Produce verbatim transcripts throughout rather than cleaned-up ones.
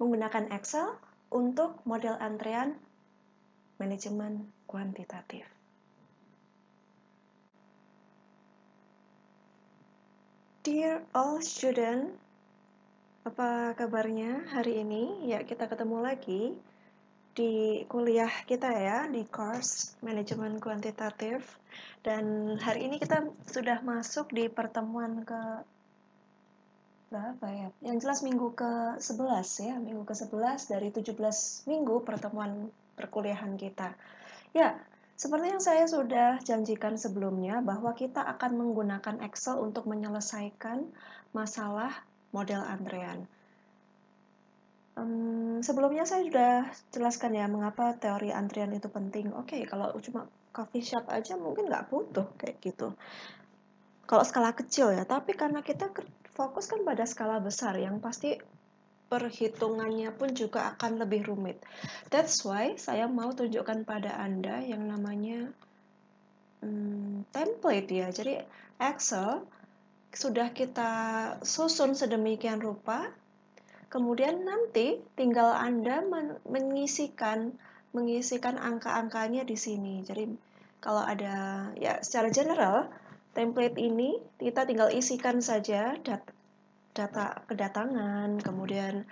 menggunakan Excel untuk model antrean manajemen kuantitatif. Dear all student, apa kabarnya hari ini? Ya, kita ketemu lagi di kuliah kita ya, di course manajemen kuantitatif. Dan hari ini kita sudah masuk di pertemuan ke berapa ya? Yang jelas minggu ke sebelas ya, minggu ke sebelas dari tujuh belas minggu pertemuan perkuliahan kita. Ya, seperti yang saya sudah janjikan sebelumnya bahwa kita akan menggunakan Excel untuk menyelesaikan masalah model antrean. Um, sebelumnya saya sudah jelaskan ya mengapa teori antrian itu penting. Oke, okay, kalau cuma coffee shop aja mungkin nggak butuh kayak gitu. Kalau skala kecil ya, tapi karena kita fokus kan pada skala besar yang pasti perhitungannya pun juga akan lebih rumit. That's why saya mau tunjukkan pada Anda yang namanya hmm, template ya. Jadi Excel sudah kita susun sedemikian rupa. Kemudian nanti tinggal Anda men mengisikan mengisikan angka-angkanya di sini. Jadi kalau ada ya secara general template ini kita tinggal isikan saja data, data kedatangan, kemudian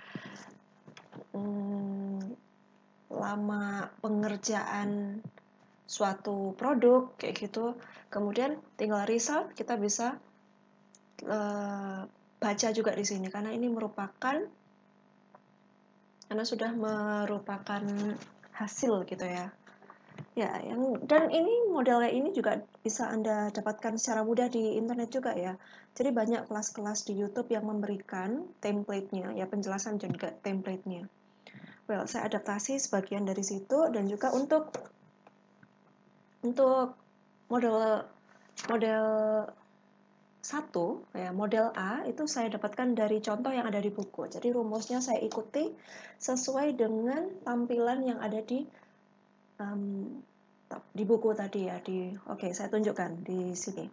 hmm, lama pengerjaan suatu produk kayak gitu. Kemudian tinggal result kita bisa uh, baca juga di sini karena ini merupakan karena sudah merupakan hasil gitu ya. Ya, yang dan ini modelnya ini juga bisa Anda dapatkan secara mudah di internet juga ya. Jadi banyak kelas-kelas di YouTube yang memberikan template-nya, ya penjelasan juga template-nya. Well, saya adaptasi sebagian dari situ dan juga untuk untuk model model satu ya, model A itu saya dapatkan dari contoh yang ada di buku. Jadi rumusnya saya ikuti sesuai dengan tampilan yang ada di um, di buku tadi ya. Di oke, okay, saya tunjukkan di sini.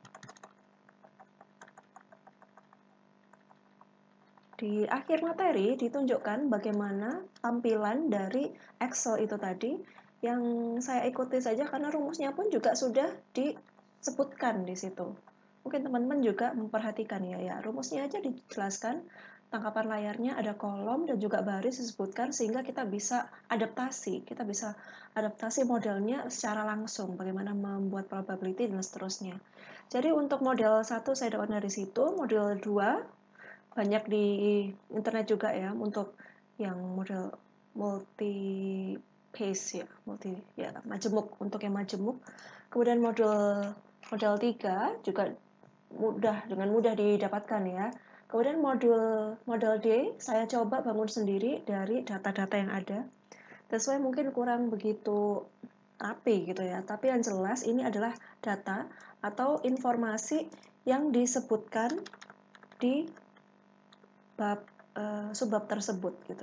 Di akhir materi ditunjukkan bagaimana tampilan dari Excel itu tadi yang saya ikuti saja karena rumusnya pun juga sudah disebutkan di situ. Mungkin teman-teman juga memperhatikan ya, ya rumusnya aja dijelaskan, tangkapan layarnya ada kolom dan juga baris disebutkan sehingga kita bisa adaptasi, kita bisa adaptasi modelnya secara langsung, bagaimana membuat probability dan seterusnya. Jadi untuk model satu saya dapat dari situ, model dua banyak di internet juga ya untuk yang model multi pace ya, multi ya majemuk untuk yang majemuk. Kemudian model model tiga juga mudah dengan mudah didapatkan ya. Kemudian modul model D saya coba bangun sendiri dari data-data yang ada. That's why mungkin kurang begitu rapi gitu ya. Tapi yang jelas ini adalah data atau informasi yang disebutkan di bab uh, subbab tersebut gitu.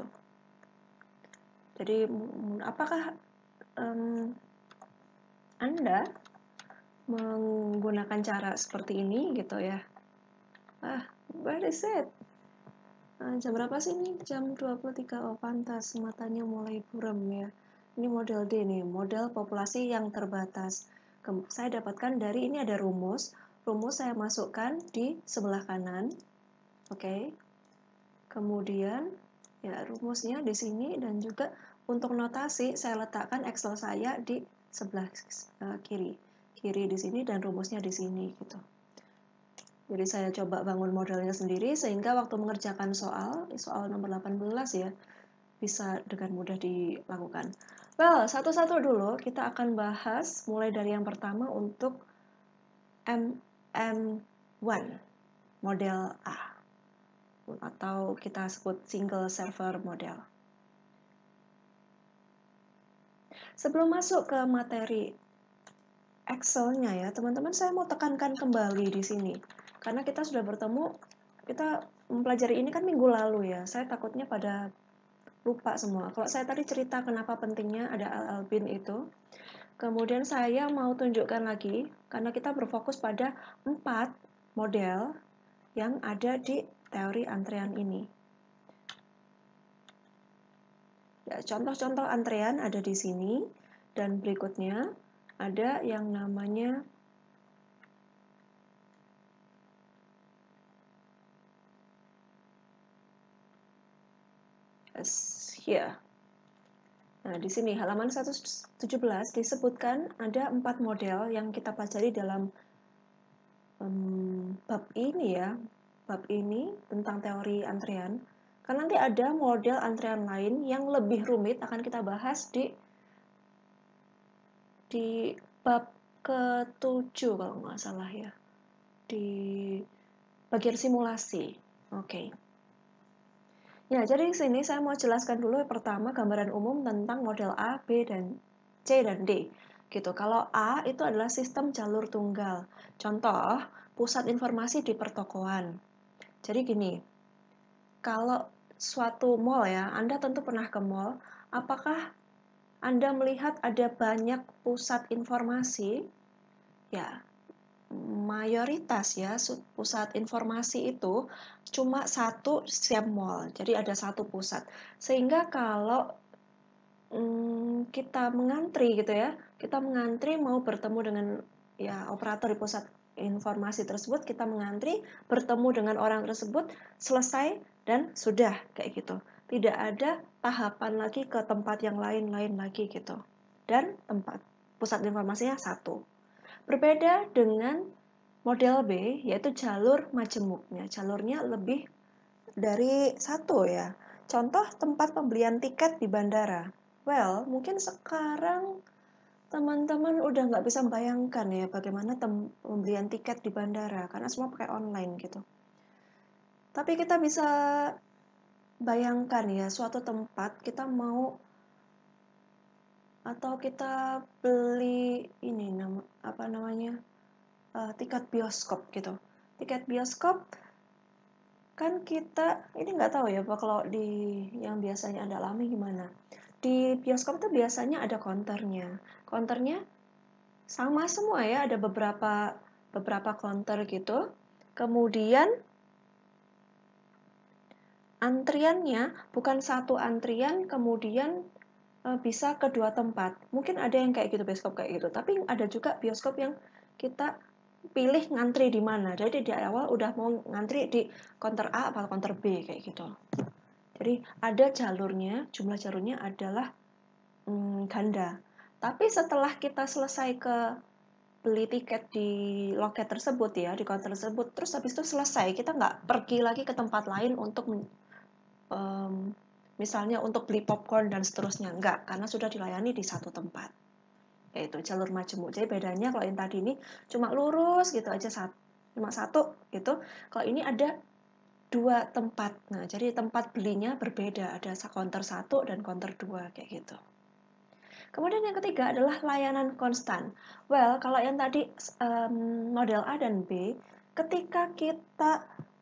Jadi apakah um, Anda menggunakan cara seperti ini gitu ya? Ah, where is it? Nah, jam berapa sih ini? Jam dua puluh tiga. Oh, pantas matanya mulai buram ya. Ini model D nih, model populasi yang terbatas. Saya dapatkan dari ini ada rumus. Rumus saya masukkan di sebelah kanan. Oke. Okay. Kemudian ya rumusnya di sini dan juga untuk notasi saya letakkan Excel saya di sebelah uh, kiri. Kiri di sini dan rumusnya di sini gitu. Jadi saya coba bangun modelnya sendiri sehingga waktu mengerjakan soal, soal nomor delapan belas ya, bisa dengan mudah dilakukan. Well, satu-satu dulu kita akan bahas mulai dari yang pertama untuk M M satu, model A. Atau kita sebut single server model. Sebelum masuk ke materi Excel-nya ya, teman-teman saya mau tekankan kembali di sini. Karena kita sudah bertemu, kita mempelajari ini kan minggu lalu ya. Saya takutnya pada lupa semua. Kalau saya tadi cerita kenapa pentingnya ada L L Bean itu. Kemudian saya mau tunjukkan lagi, karena kita berfokus pada empat model yang ada di teori antrean ini. Ya, contoh-contoh antrean ada di sini, dan berikutnya ada yang namanya here. Nah, di sini halaman seratus tujuh belas disebutkan ada empat model yang kita pelajari dalam um, bab ini ya, bab ini tentang teori antrean. Karena nanti ada model antrean lain yang lebih rumit akan kita bahas di di bab ketujuh kalau nggak salah ya, di bagian simulasi. Oke. Okay. Ya, jadi di sini saya mau jelaskan dulu pertama gambaran umum tentang model A, B, dan C dan D. Gitu. Kalau A itu adalah sistem jalur tunggal. Contoh, pusat informasi di pertokoan. Jadi gini, kalau suatu mall ya, Anda tentu pernah ke mall, apakah Anda melihat ada banyak pusat informasi? Ya, mayoritas ya pusat informasi itu cuma satu setiap mall, jadi ada satu pusat. Sehingga kalau hmm, kita mengantri gitu ya, kita mengantri mau bertemu dengan ya operator di pusat informasi tersebut, kita mengantri bertemu dengan orang tersebut, selesai dan sudah kayak gitu. Tidak ada tahapan lagi ke tempat yang lain-lain lagi gitu. Dan tempat pusat informasinya satu. Berbeda dengan model B, yaitu jalur majemuknya. Jalurnya lebih dari satu ya. Contoh tempat pembelian tiket di bandara. Well, mungkin sekarang teman-teman udah nggak bisa bayangkan ya bagaimana pembelian tiket di bandara, karena semua pakai online gitu. Tapi kita bisa bayangkan ya, suatu tempat kita mau atau kita beli ini nama apa namanya uh, tiket bioskop gitu. Tiket bioskop kan kita ini nggak tahu ya Pak, kalau di yang biasanya Anda alami gimana. Di bioskop itu biasanya ada counternya. Counternya sama semua ya, ada beberapa beberapa counter gitu. Kemudian antriannya bukan satu antrian kemudian uh, bisa ke dua tempat. Mungkin ada yang kayak gitu bioskop kayak gitu, tapi ada juga bioskop yang kita pilih ngantri di mana. Jadi di awal udah mau ngantri di counter A atau counter B kayak gitu. Jadi ada jalurnya, jumlah jalurnya adalah hmm, ganda. Tapi setelah kita selesai ke beli tiket di loket tersebut ya, di counter tersebut, terus habis itu selesai, kita nggak pergi lagi ke tempat lain untuk um, misalnya untuk beli popcorn dan seterusnya, enggak, karena sudah dilayani di satu tempat, yaitu jalur majemuk. Jadi bedanya kalau yang tadi ini cuma lurus gitu aja, cuma satu gitu, kalau ini ada dua tempat. Nah, jadi tempat belinya berbeda, ada counter satu dan counter dua kayak gitu. Kemudian yang ketiga adalah layanan konstan. Well, kalau yang tadi um, model A dan B, ketika kita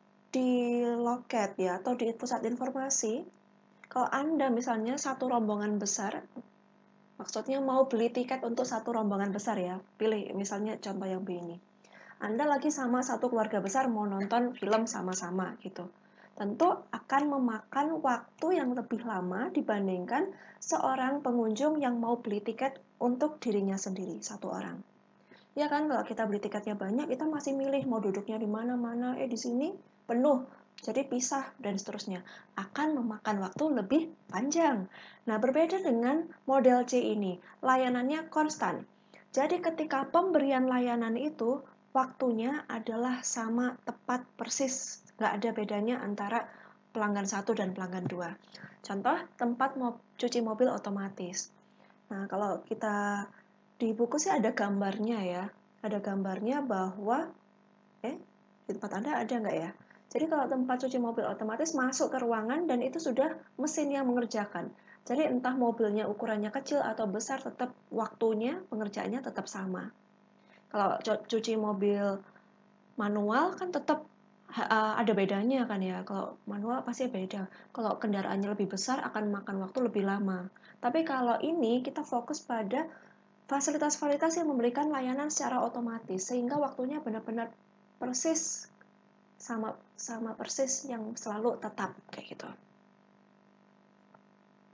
di loket ya atau di pusat informasi, kalau Anda misalnya satu rombongan besar, maksudnya mau beli tiket untuk satu rombongan besar ya, pilih misalnya contoh yang B ini. Anda lagi sama satu keluarga besar mau nonton film sama-sama gitu. Tentu akan memakan waktu yang lebih lama dibandingkan seorang pengunjung yang mau beli tiket untuk dirinya sendiri, satu orang. Ya kan, kalau kita beli tiketnya banyak, kita masih milih mau duduknya di mana-mana, eh di sini penuh, jadi pisah dan seterusnya. Akan memakan waktu lebih panjang. Nah, berbeda dengan model C ini, layanannya konstan. Jadi ketika pemberian layanan itu, waktunya adalah sama tepat persis, nggak ada bedanya antara pelanggan satu dan pelanggan dua. Contoh, tempat mau cuci mobil otomatis. Nah, kalau kita di buku sih ada gambarnya ya, ada gambarnya bahwa eh di tempat Anda ada nggak ya? Jadi kalau tempat cuci mobil otomatis masuk ke ruangan dan itu sudah mesin yang mengerjakan. Jadi entah mobilnya ukurannya kecil atau besar, tetap waktunya pengerjaannya tetap sama. Kalau cuci mobil manual kan tetap ada bedanya kan ya. Kalau manual pasti beda. Kalau kendaraannya lebih besar akan makan waktu lebih lama. Tapi kalau ini kita fokus pada fasilitas-fasilitas yang memberikan layanan secara otomatis sehingga waktunya benar-benar persis sama sama persis yang selalu tetap kayak gitu.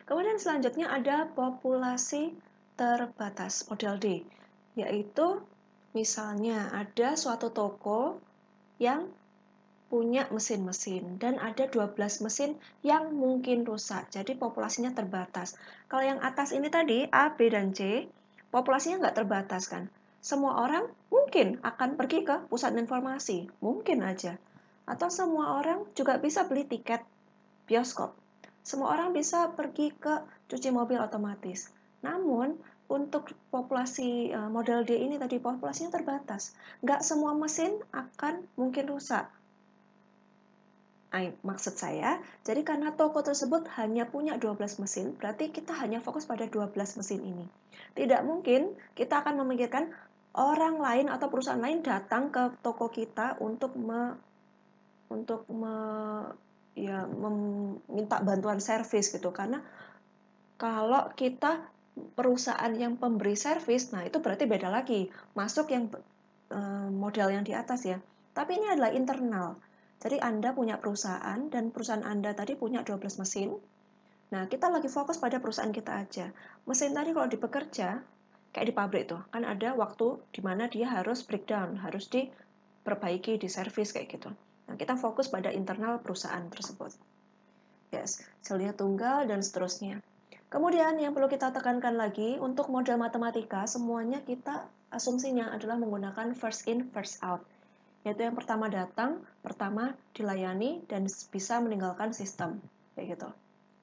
Kemudian selanjutnya ada populasi terbatas, model D, yaitu misalnya ada suatu toko yang punya mesin-mesin dan ada dua belas mesin yang mungkin rusak. Jadi populasinya terbatas. Kalau yang atas ini tadi A, B, dan C, populasinya nggak terbatas kan. Semua orang mungkin akan pergi ke pusat informasi, mungkin aja. Atau semua orang juga bisa beli tiket bioskop. Semua orang bisa pergi ke cuci mobil otomatis. Namun untuk populasi model D ini tadi populasinya terbatas. Nggak semua mesin akan mungkin rusak. Nah, maksud saya, jadi karena toko tersebut hanya punya dua belas mesin, berarti kita hanya fokus pada dua belas mesin ini. Tidak mungkin kita akan memikirkan orang lain atau perusahaan lain datang ke toko kita untuk me, untuk me, ya, meminta bantuan servis gitu. Karena kalau kita perusahaan yang pemberi servis, nah itu berarti beda lagi. Masuk yang model yang di atas ya. Tapi ini adalah internal. Jadi Anda punya perusahaan dan perusahaan Anda tadi punya dua belas mesin. Nah, kita lagi fokus pada perusahaan kita aja. Mesin tadi kalau dipekerja, kayak di pabrik tuh, kan ada waktu di mana dia harus breakdown, harus diperbaiki, diservis kayak gitu. Nah, kita fokus pada internal perusahaan tersebut. Yes, selnya tunggal dan seterusnya. Kemudian yang perlu kita tekankan lagi, untuk model matematika, semuanya kita asumsinya adalah menggunakan first in, first out. Yaitu yang pertama datang, pertama dilayani, dan bisa meninggalkan sistem. Kayak gitu.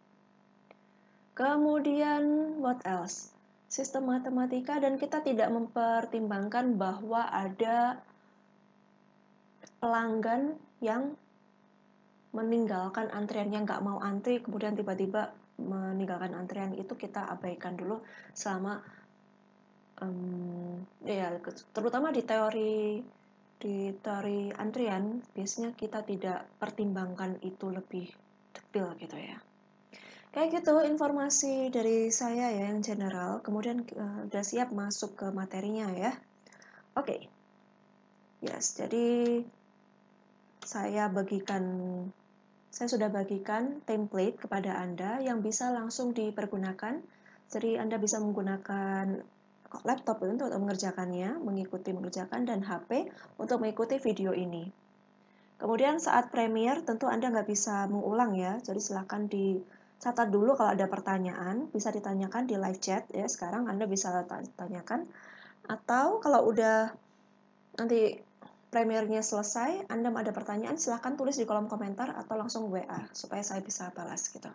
Kemudian, what else? Sistem matematika, dan kita tidak mempertimbangkan bahwa ada pelanggan yang meninggalkan antrian, yang nggak mau antri, kemudian tiba-tiba meninggalkan antrian. Itu kita abaikan dulu selama, um, ya, terutama di teori di teori antrian, biasanya kita tidak pertimbangkan itu lebih detail gitu ya. Kayak gitu informasi dari saya ya yang general, kemudian uh, udah siap masuk ke materinya ya. Oke. Okay. Yes, jadi saya bagikan saya sudah bagikan template kepada Anda yang bisa langsung dipergunakan. Jadi Anda bisa menggunakan laptop untuk mengerjakannya, mengikuti mengerjakan, dan H P untuk mengikuti video ini. Kemudian saat Premiere tentu Anda nggak bisa mengulang ya, jadi silakan dicatat dulu kalau ada pertanyaan, bisa ditanyakan di live chat ya, sekarang Anda bisa tanyakan. Atau kalau udah nanti Premiere-nya selesai, Anda ada pertanyaan, silakan tulis di kolom komentar atau langsung W A, supaya saya bisa balas gitu.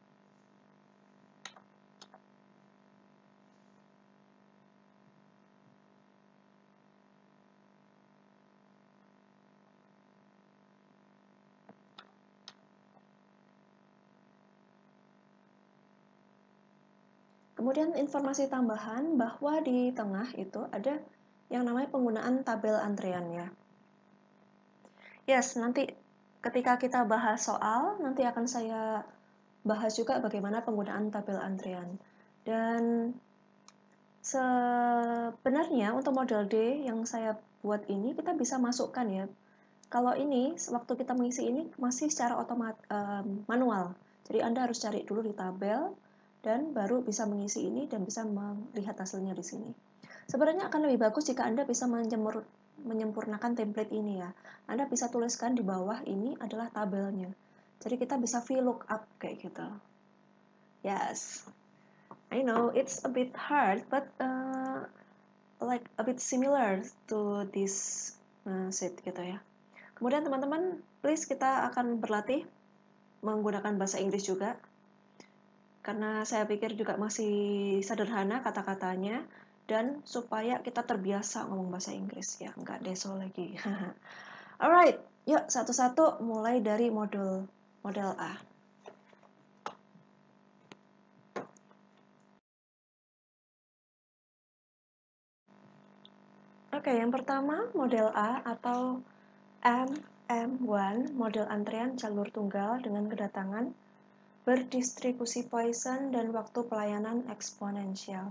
Kemudian informasi tambahan bahwa di tengah itu ada yang namanya penggunaan tabel antrian ya. Yes, nanti ketika kita bahas soal, nanti akan saya bahas juga bagaimana penggunaan tabel antrian. Dan sebenarnya untuk model D yang saya buat ini, kita bisa masukkan ya. Kalau ini, waktu kita mengisi ini masih secara otomat, um, manual. Jadi Anda harus cari dulu di tabel, dan baru bisa mengisi ini dan bisa melihat hasilnya di sini. Sebenarnya akan lebih bagus jika Anda bisa menjemur, menyempurnakan template ini ya. Anda bisa tuliskan di bawah ini adalah tabelnya. Jadi kita bisa VLOOKUP kayak gitu. Yes, I know it's a bit hard, but uh, like a bit similar to this uh, sheet gitu ya. Kemudian teman-teman, please kita akan berlatih menggunakan bahasa Inggris juga. Karena saya pikir juga masih sederhana kata-katanya, dan supaya kita terbiasa ngomong bahasa Inggris ya, nggak deso lagi. Alright, yuk satu-satu mulai dari modul model A. Oke, yang pertama model A atau M M satu, model antrian jalur tunggal dengan kedatangan, berdistribusi Poisson, dan waktu pelayanan eksponensial.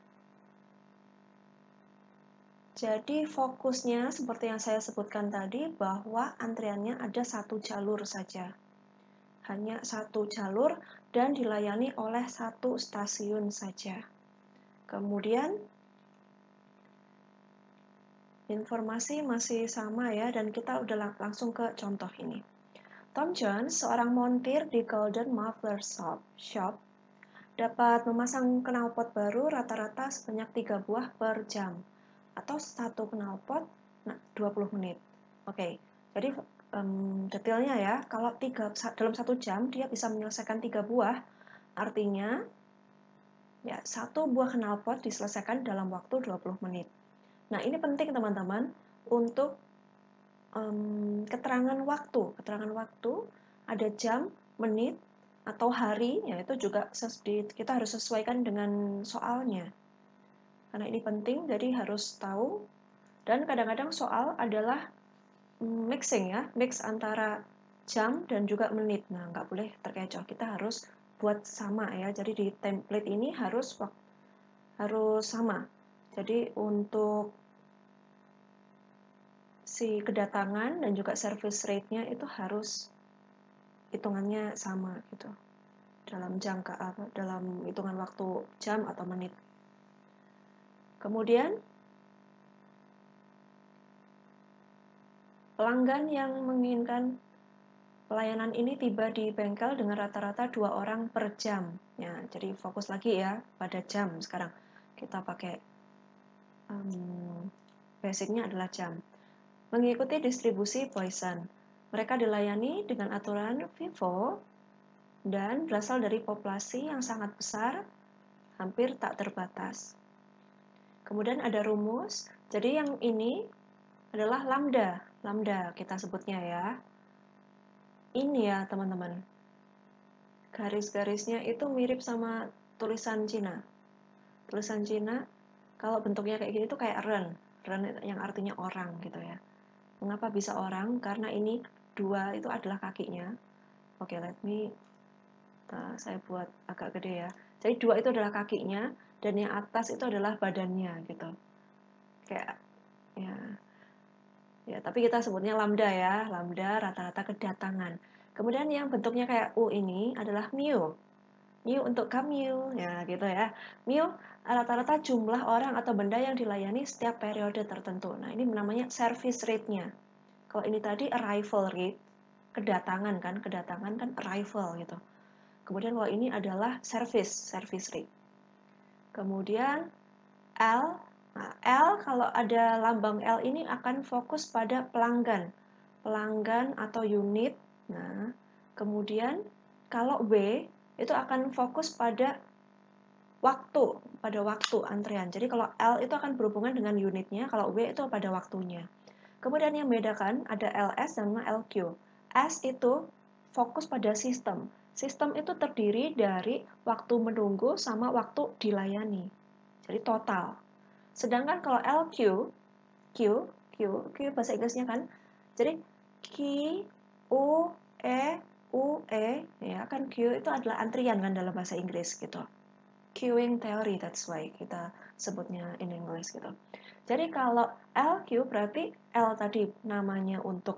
Jadi fokusnya seperti yang saya sebutkan tadi, bahwa antriannya ada satu jalur saja. hanya satu jalur dan dilayani oleh satu stasiun saja. Kemudian informasi masih sama ya, dan kita udah lang langsung ke contoh ini. Tom Jones, seorang montir di Golden Muffler Shop, Shop dapat memasang knalpot baru rata-rata sebanyak tiga buah per jam, atau satu knalpot nah, dua puluh menit. Oke, jadi um, detailnya ya, kalau tiga, dalam satu jam dia bisa menyelesaikan tiga buah, artinya ya satu buah knalpot diselesaikan dalam waktu dua puluh menit. Nah, ini penting teman-teman untuk um, keterangan waktu. Keterangan waktu ada jam, menit, atau hari, ya itu juga kita harus sesuaikan dengan soalnya. Karena ini penting, jadi harus tahu. Dan kadang-kadang soal adalah mixing ya, mix antara jam dan juga menit. Nah, nggak boleh terkecoh. Kita harus buat sama ya. Jadi di template ini harus harus sama. Jadi untuk si kedatangan dan juga service rate-nya itu harus hitungannya sama gitu. Dalam jangka apa? Dalam hitungan waktu jam atau menit. Kemudian pelanggan yang menginginkan pelayanan ini tiba di bengkel dengan rata-rata dua orang per jam. Ya, jadi fokus lagi ya pada jam sekarang. Kita pakai um, basicnya adalah jam. Mengikuti distribusi Poisson. Mereka dilayani dengan aturan FIFO dan berasal dari populasi yang sangat besar, hampir tak terbatas. Kemudian ada rumus. Jadi yang ini adalah lambda. Lambda kita sebutnya ya. Ini ya teman-teman. Garis-garisnya itu mirip sama tulisan Cina. Tulisan Cina kalau bentuknya kayak gini tuh kayak ren. Ren yang artinya orang gitu ya. Mengapa bisa orang? Karena ini dua itu adalah kakinya. Oke, let me uh, saya buat agak gede ya. Jadi dua itu adalah kakinya dan yang atas itu adalah badannya gitu. Kayak ya. Ya, tapi kita sebutnya lambda ya. Lambda rata-rata kedatangan. Kemudian yang bentuknya kayak U ini adalah mu. Mu untuk kamu, ya gitu ya. Mu rata-rata jumlah orang atau benda yang dilayani setiap periode tertentu. Nah, ini namanya service rate-nya. Kalau ini tadi arrival rate, kedatangan kan, kedatangan kan arrival gitu. Kemudian kalau ini adalah service, service rate. Kemudian L, nah L kalau ada lambang L ini akan fokus pada pelanggan, pelanggan atau unit. Nah, kemudian kalau W itu akan fokus pada waktu, pada waktu antrean. Jadi kalau L itu akan berhubungan dengan unitnya, kalau W itu pada waktunya. Kemudian yang membedakan ada L S dan L Q. S itu fokus pada sistem. Sistem itu terdiri dari waktu menunggu sama waktu dilayani. Jadi total. Sedangkan kalau L Q, Q, Q, Q bahasa Inggrisnya kan. Jadi Q, U, E, U, E, ya kan Q itu adalah antrian kan dalam bahasa Inggris gitu. Queuing theory, that's why kita sebutnya in English gitu. Jadi kalau L Q berarti L tadi namanya untuk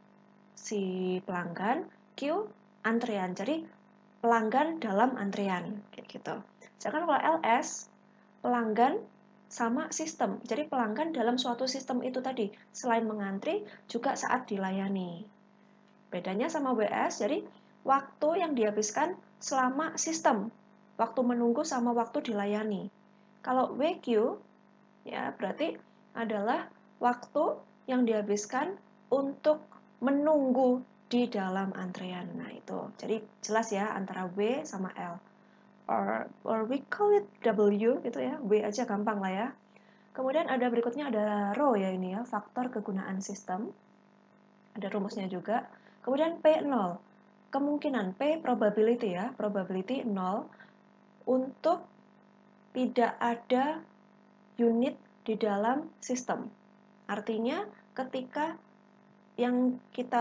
si pelanggan, Q antrian. Jadi pelanggan dalam antrian kayak gitu. Sedangkan kalau L S pelanggan sama sistem. Jadi pelanggan dalam suatu sistem itu tadi selain mengantri juga saat dilayani. Bedanya sama W S, jadi waktu yang dihabiskan selama sistem, waktu menunggu sama waktu dilayani. Kalau W Q ya berarti adalah waktu yang dihabiskan untuk menunggu di dalam antrean. Nah, itu. Jadi jelas ya antara W sama L. Or, or we call it W gitu ya. W aja gampang lah ya. Kemudian ada berikutnya ada rho ya ini ya, faktor kegunaan sistem. Ada rumusnya juga. Kemudian P nol. Kemungkinan P probability ya, probability nol untuk tidak ada unit di dalam sistem. Artinya ketika yang kita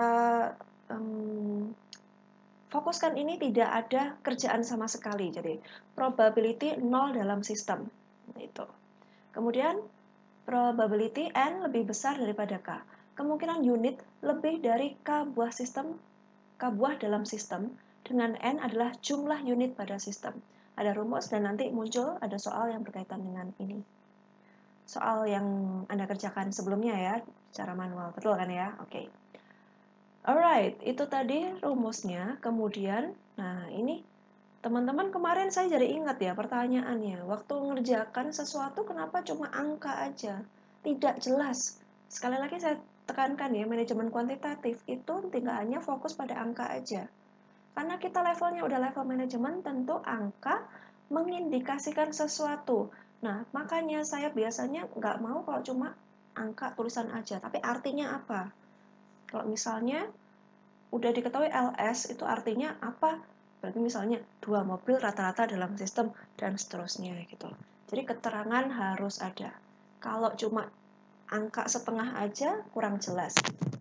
um, fokuskan ini tidak ada kerjaan sama sekali. Jadi probability nol dalam sistem. Itu. Kemudian probability N lebih besar daripada K. Kemungkinan unit lebih dari K buah sistem, K buah dalam sistem dengan N adalah jumlah unit pada sistem. Ada rumus dan nanti muncul ada soal yang berkaitan dengan ini. Soal yang Anda kerjakan sebelumnya ya, secara manual. Betul kan ya? Oke. Okay. Alright, itu tadi rumusnya. Kemudian, nah ini teman-teman kemarin saya jadi ingat ya pertanyaannya. Waktu ngerjakan sesuatu kenapa cuma angka aja? Tidak jelas. Sekali lagi saya tekankan ya, manajemen kuantitatif itu tidak hanya fokus pada angka aja. Karena kita levelnya udah level manajemen, tentu angka mengindikasikan sesuatu. Nah, makanya saya biasanya nggak mau kalau cuma angka tulisan aja, tapi artinya apa? Kalau misalnya udah diketahui L S itu artinya apa? Berarti misalnya dua mobil rata-rata dalam sistem dan seterusnya gitu. Jadi keterangan harus ada. Kalau cuma angka setengah aja kurang jelas.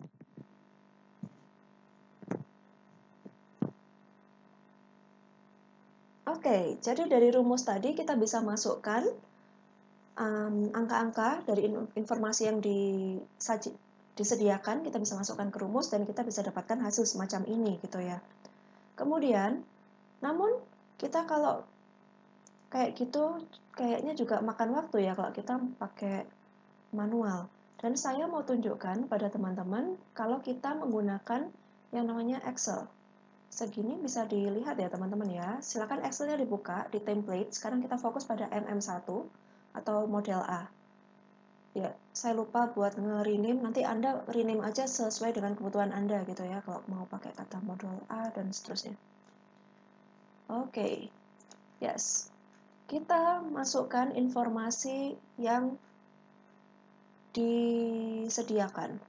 Oke, jadi dari rumus tadi kita bisa masukkan angka-angka um, dari informasi yang disaji, disediakan, kita bisa masukkan ke rumus dan kita bisa dapatkan hasil semacam ini gitu ya. Kemudian, namun kita kalau kayak gitu kayaknya juga makan waktu ya kalau kita pakai manual. Dan saya mau tunjukkan pada teman-teman kalau kita menggunakan yang namanya Excel. Segini bisa dilihat ya teman-teman ya. Silakan Excelnya dibuka di template. Sekarang kita fokus pada M M satu atau model A. Ya, saya lupa buat nge-rename. Nanti Anda rename aja sesuai dengan kebutuhan Anda gitu ya. Kalau mau pakai kata model A dan seterusnya. Oke, okay. Yes. Kita masukkan informasi yang disediakan.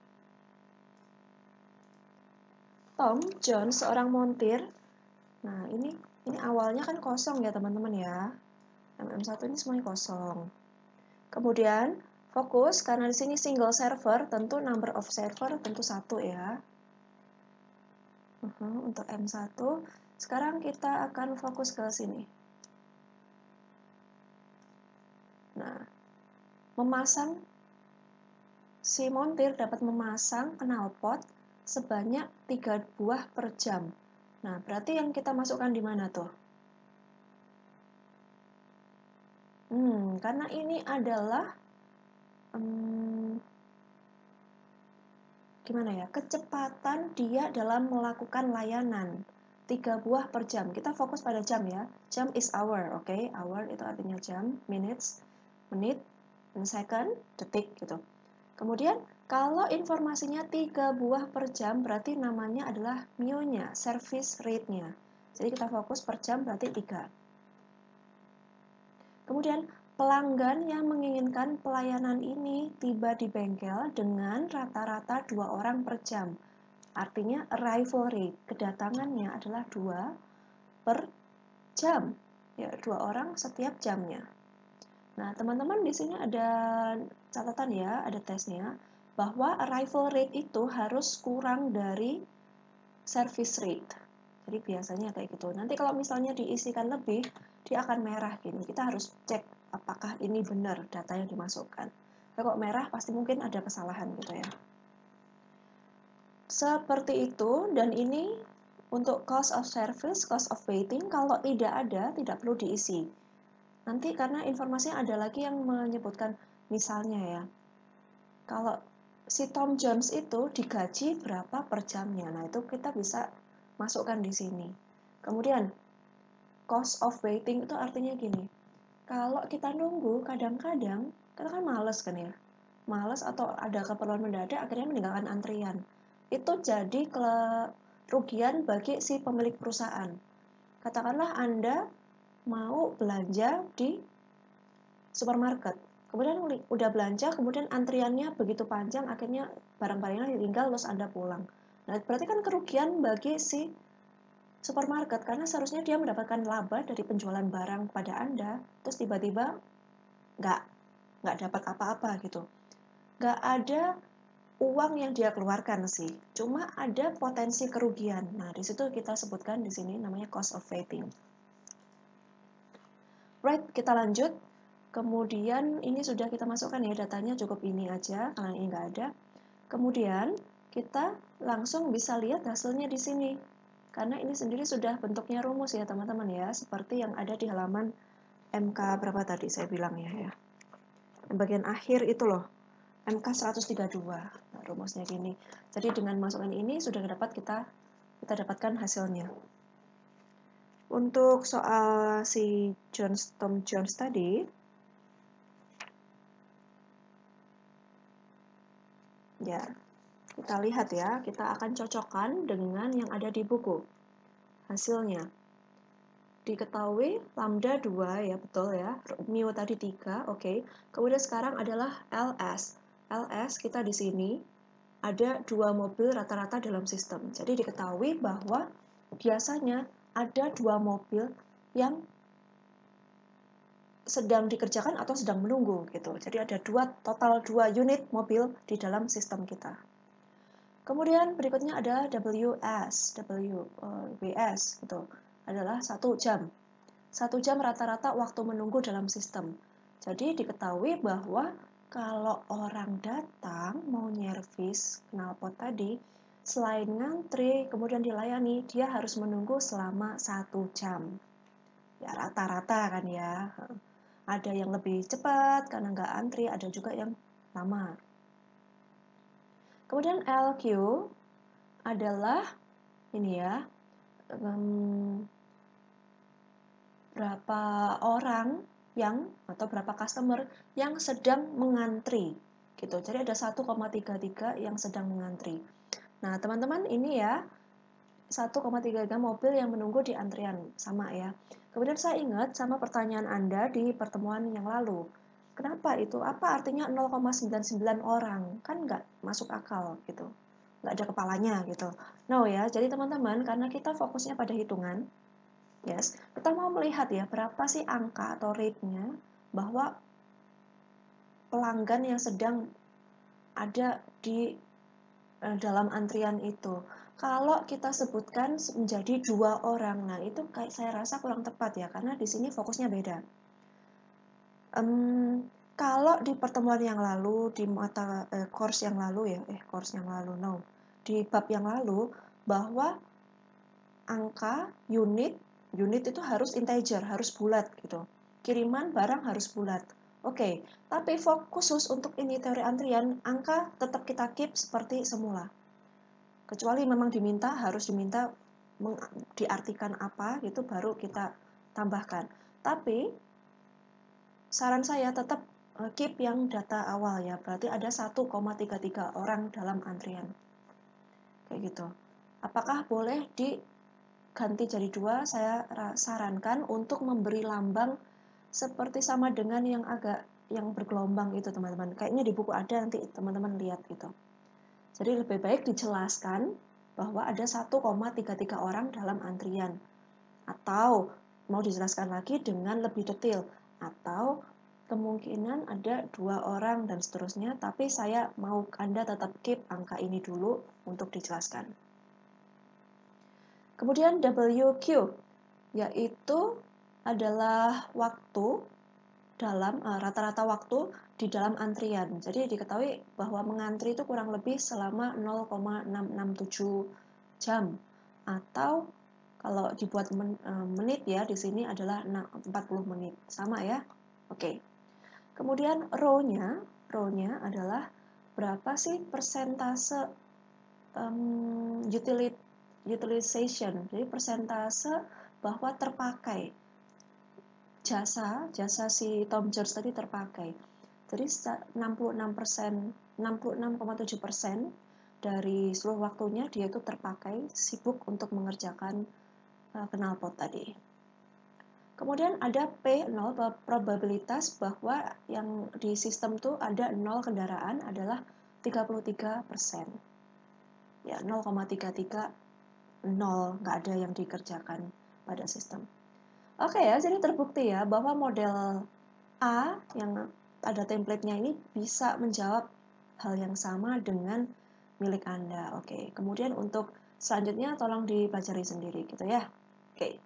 Tom, John, seorang montir. Nah, ini ini awalnya kan kosong ya teman-teman ya. M M satu ini semuanya kosong. Kemudian fokus karena di sini single server, tentu number of server tentu satu ya. Uh-huh, untuk M satu, sekarang kita akan fokus ke sini. Nah, memasang si montir dapat memasang knalpot sebanyak tiga buah per jam. Nah, berarti yang kita masukkan di mana tuh? Hmm, karena ini adalah hmm, gimana ya, kecepatan dia dalam melakukan layanan. Tiga buah per jam. Kita fokus pada jam ya. Jam is hour, oke? Okay? Hour itu artinya jam, minutes, menit, second, detik gitu. Kemudian kalau informasinya tiga buah per jam berarti namanya adalah M I O-nya, service rate-nya. Jadi kita fokus per jam berarti tiga. Kemudian pelanggan yang menginginkan pelayanan ini tiba di bengkel dengan rata-rata dua orang per jam. Artinya arrival rate, kedatangannya adalah dua per jam. Ya, dua orang setiap jamnya. Nah, teman-teman di sini ada catatan ya, ada tesnya, bahwa arrival rate itu harus kurang dari service rate. Jadi biasanya kayak gitu. Nanti kalau misalnya diisikan lebih, dia akan merah gini. Kita harus cek apakah ini benar data yang dimasukkan. Kalau merah pasti mungkin ada kesalahan gitu ya. Seperti itu, dan ini untuk cost of service, cost of waiting, kalau tidak ada, tidak perlu diisi. Nanti karena informasinya ada lagi yang menyebutkan, misalnya ya, kalau si Tom Jones itu digaji berapa per jamnya. Nah, itu kita bisa masukkan di sini. Kemudian, cost of waiting itu artinya gini, kalau kita nunggu, kadang-kadang, kita kan males kan ya, males atau ada keperluan mendadak, akhirnya meninggalkan antrian. Itu jadi kerugian bagi si pemilik perusahaan. Katakanlah Anda mau belanja di supermarket, kemudian udah belanja, kemudian antriannya begitu panjang, akhirnya barang-barangnya ditinggal, terus Anda pulang. Nah, berarti kan kerugian bagi si supermarket, karena seharusnya dia mendapatkan laba dari penjualan barang pada Anda, terus tiba-tiba nggak, nggak dapat apa-apa gitu. Nggak ada uang yang dia keluarkan sih, cuma ada potensi kerugian. Nah, di situ kita sebutkan di sini namanya cost of waiting. Right, kita lanjut. Kemudian ini sudah kita masukkan ya datanya, cukup ini aja karena ini nggak ada. Kemudian kita langsung bisa lihat hasilnya di sini. Karena ini sendiri sudah bentuknya rumus ya teman-teman ya, seperti yang ada di halaman M K berapa tadi saya bilang ya, ya. Yang bagian akhir itu loh, M K seratus tiga puluh dua. Nah, rumusnya gini. Jadi dengan masukkan ini sudah dapat kita kita dapatkan hasilnya. Untuk soal si Jones, Tom Jones tadi, ya kita lihat ya, kita akan cocokkan dengan yang ada di buku. Hasilnya diketahui lambda dua ya, betul ya, mu tadi tiga, oke. Okay. Kemudian sekarang adalah L S. L S kita di sini ada dua mobil rata-rata dalam sistem. Jadi diketahui bahwa biasanya ada dua mobil yang sedang dikerjakan atau sedang menunggu gitu. Jadi ada dua total dua unit mobil di dalam sistem kita. Kemudian berikutnya ada W S, W uh, W S gitu. Adalah satu jam. Satu jam rata-rata waktu menunggu dalam sistem. Jadi diketahui bahwa kalau orang datang mau nyervis knalpot tadi, selain ngantri kemudian dilayani, dia harus menunggu selama satu jam. Ya rata-rata kan ya. Ada yang lebih cepat karena nggak antri, ada juga yang lama. Kemudian L Q adalah ini ya, um, berapa orang yang atau berapa customer yang sedang mengantri gitu. Jadi ada satu koma tiga tiga yang sedang mengantri. Nah, teman-teman ini ya satu koma tiga tiga mobil yang menunggu di antrian sama ya. Kemudian saya ingat sama pertanyaan Anda di pertemuan yang lalu. Kenapa itu? Apa artinya nol koma sembilan sembilan orang? Kan nggak masuk akal gitu. Nggak ada kepalanya gitu. No ya, jadi teman-teman karena kita fokusnya pada hitungan, yes, kita mau melihat ya berapa sih angka atau rate-nya bahwa pelanggan yang sedang ada di uh, dalam antrian itu. Kalau kita sebutkan menjadi dua orang, nah itu kayak saya rasa kurang tepat ya, karena di sini fokusnya beda. Um, kalau di pertemuan yang lalu, di mata eh, course yang lalu ya, eh course yang lalu, no, di bab yang lalu, bahwa angka unit, unit itu harus integer, harus bulat gitu. Kiriman barang harus bulat. Oke, tapi khusus untuk ini teori antrian, angka tetap kita keep seperti semula. Kecuali memang diminta, harus diminta diartikan apa, gitu baru kita tambahkan. Tapi, saran saya tetap keep yang data awal ya, berarti ada satu koma tiga tiga orang dalam antrian. Kayak gitu. Apakah boleh diganti jadi dua? Saya sarankan untuk memberi lambang seperti sama dengan yang agak yang bergelombang itu teman-teman. Kayaknya di buku ada, nanti teman-teman lihat gitu. Jadi lebih baik dijelaskan bahwa ada satu koma tiga tiga orang dalam antrian. Atau mau dijelaskan lagi dengan lebih detail. Atau kemungkinan ada dua orang dan seterusnya, tapi saya mau Anda tetap keep angka ini dulu untuk dijelaskan. Kemudian W Q, yaitu adalah waktu dalam rata-rata uh, waktu di dalam antrian. Jadi diketahui bahwa mengantri itu kurang lebih selama nol koma enam enam tujuh jam atau kalau dibuat men, uh, menit ya di sini adalah empat puluh menit. Sama ya. Oke. Kemudian row-nya, row-nya adalah berapa sih persentase um, utility, utilization. Jadi persentase bahwa terpakai jasa jasa si Tom Jones tadi terpakai. Jadi enam puluh enam persen, enam puluh enam koma tujuh persen dari seluruh waktunya dia itu terpakai sibuk untuk mengerjakan uh, knalpot tadi. Kemudian ada P nol, probabilitas bahwa yang di sistem tuh ada nol kendaraan adalah tiga puluh tiga persen. Ya, nol koma tiga tiga nol, nggak ada yang dikerjakan pada sistem. Oke ya, jadi terbukti ya bahwa model A yang ada template-nya ini bisa menjawab hal yang sama dengan milik Anda. Oke, kemudian untuk selanjutnya tolong dipelajari sendiri gitu ya. Oke.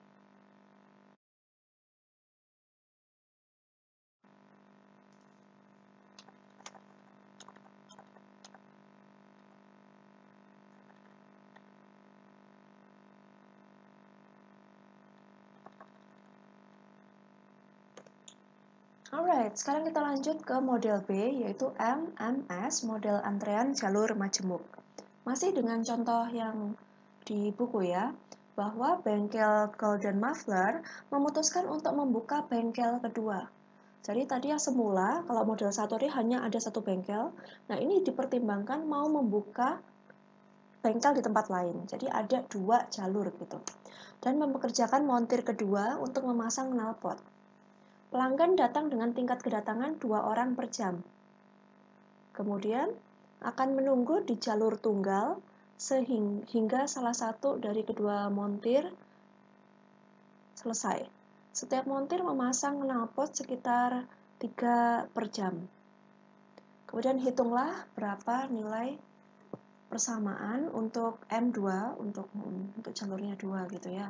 Alright, sekarang kita lanjut ke model B, yaitu M M S, model antrean jalur majemuk. Masih dengan contoh yang di buku ya, bahwa bengkel Golden Muffler memutuskan untuk membuka bengkel kedua. Jadi tadi yang semula, kalau model satu ini hanya ada satu bengkel, nah ini dipertimbangkan mau membuka bengkel di tempat lain. Jadi ada dua jalur gitu. Dan mempekerjakan montir kedua untuk memasang knalpot. Pelanggan datang dengan tingkat kedatangan dua orang per jam. Kemudian akan menunggu di jalur tunggal sehingga salah satu dari kedua montir selesai. Setiap montir memasang knalpot sekitar tiga per jam. Kemudian hitunglah berapa nilai persamaan untuk M dua, untuk, untuk jalurnya dua gitu ya.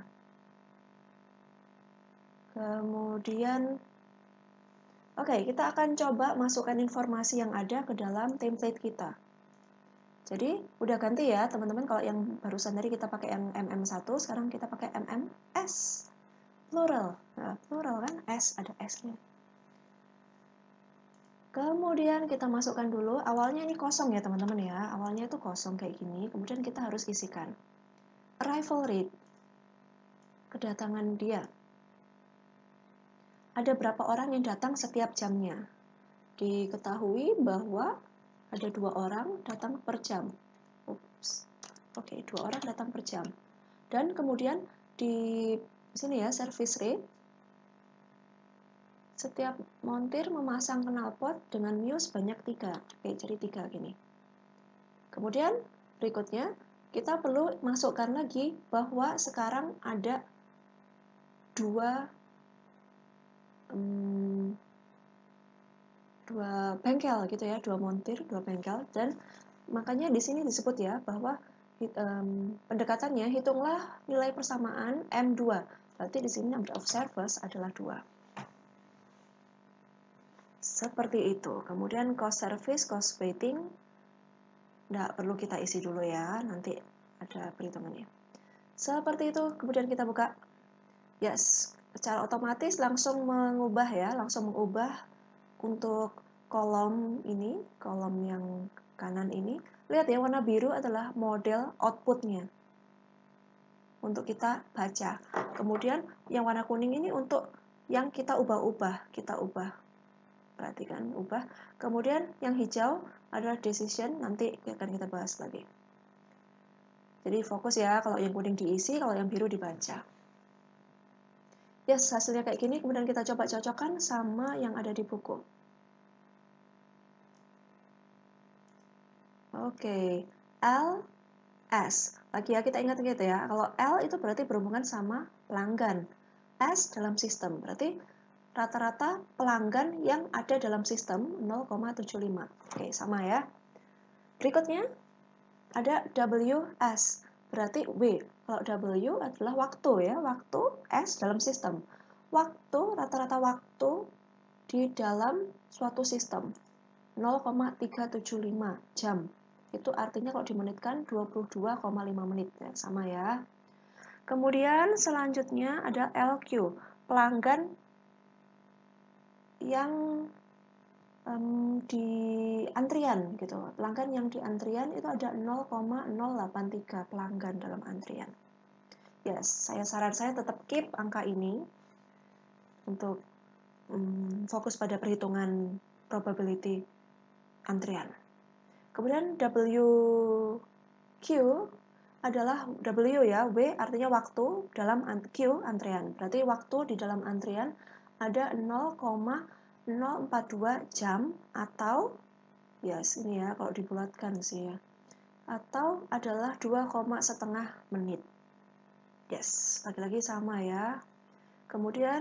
Kemudian Oke, okay, kita akan coba masukkan informasi yang ada ke dalam template kita. Jadi, udah ganti ya teman-teman, kalau yang barusan tadi kita pakai yang M M satu, sekarang kita pakai M M S. Plural. Nah, plural kan, S, ada S-nya. Kemudian kita masukkan dulu, awalnya ini kosong ya teman-teman ya. Awalnya itu kosong kayak gini, kemudian kita harus isikan. Arrival rate. Kedatangan dia. Ada berapa orang yang datang setiap jamnya. Diketahui bahwa ada dua orang datang per jam. Ups. Oke, okay, dua orang datang per jam. Dan kemudian di sini ya, service rate. Setiap montir memasang knalpot dengan mute sebanyak tiga. Oke, okay, jadi tiga gini. Kemudian berikutnya, kita perlu masukkan lagi bahwa sekarang ada dua um, dua bengkel gitu ya, dua montir, dua bengkel, dan makanya di sini disebut ya bahwa um, pendekatannya hitunglah nilai persamaan M dua. Berarti di sini number of service adalah dua. Seperti itu. Kemudian cost service, cost waiting, nggak perlu kita isi dulu ya, nanti ada perhitungannya. Seperti itu. Kemudian kita buka. Yes, secara otomatis langsung mengubah ya, langsung mengubah untuk kolom ini, kolom yang kanan ini. Lihat ya, warna biru adalah model outputnya untuk kita baca. Kemudian yang warna kuning ini untuk yang kita ubah-ubah, kita ubah. Perhatikan, ubah. Kemudian yang hijau adalah decision, nanti akan kita bahas lagi. Jadi fokus ya, kalau yang kuning diisi, kalau yang biru dibaca. Yes, hasilnya kayak gini, kemudian kita coba cocokkan sama yang ada di buku. Oke, okay. L, S. Lagi ya, kita ingat-ingat ya, kalau L itu berarti berhubungan sama pelanggan. S dalam sistem, berarti rata-rata pelanggan yang ada dalam sistem nol koma tujuh lima. Oke, sama ya. Berikutnya ada W S, berarti W. Kalau W adalah waktu ya, waktu S dalam sistem. Waktu, rata-rata waktu di dalam suatu sistem nol koma tiga tujuh lima jam. Itu artinya kalau dimenitkan dua puluh dua koma lima menit ya, sama ya. Kemudian selanjutnya ada L Q, pelanggan yang um, di antrian gitu. Pelanggan yang di antrian itu ada nol koma nol delapan tiga pelanggan dalam antrian. Yes, saya saran saya tetap keep angka ini untuk um, fokus pada perhitungan probability antrian. Kemudian W Q adalah W ya, W artinya waktu dalam Q antrian. Berarti waktu di dalam antrian ada nol koma nol empat dua jam atau ya sini ya kalau dibulatkan sih ya. Atau adalah dua koma setengah menit. Yes, lagi-lagi sama ya. Kemudian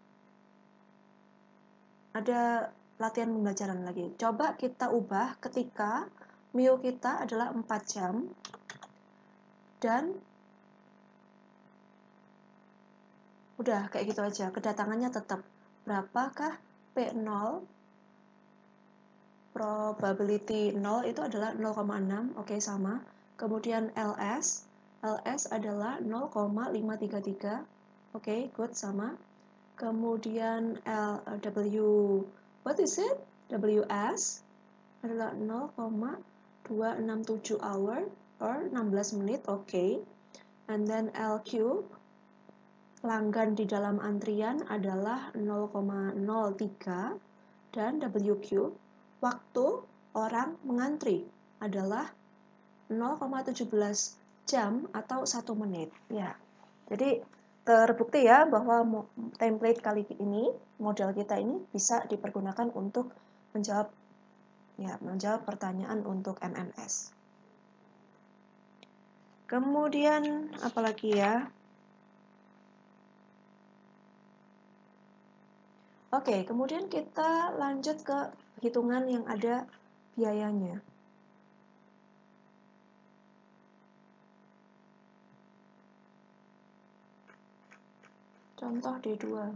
ada latihan pembelajaran lagi. Coba kita ubah ketika mu kita adalah empat jam dan udah kayak gitu aja. Kedatangannya tetap berapakah P nol, probability nol itu adalah nol koma enam, oke okay, sama. Kemudian L S, L S adalah nol koma lima tiga tiga, oke okay, good sama. Kemudian L, W, what is it? W S adalah nol koma dua enam tujuh hour or enam belas menit, oke. Okay. And then L Q, pelanggan di dalam antrian adalah nol koma nol tiga. Dan W Q, waktu orang mengantri adalah nol koma satu tujuh jam atau satu menit. Ya. Jadi terbukti ya bahwa template kali ini, model kita ini bisa dipergunakan untuk menjawab ya, menjawab pertanyaan untuk M M S. Kemudian apalagi ya? Oke, kemudian kita lanjut ke hitungan yang ada biayanya. Contoh D dua.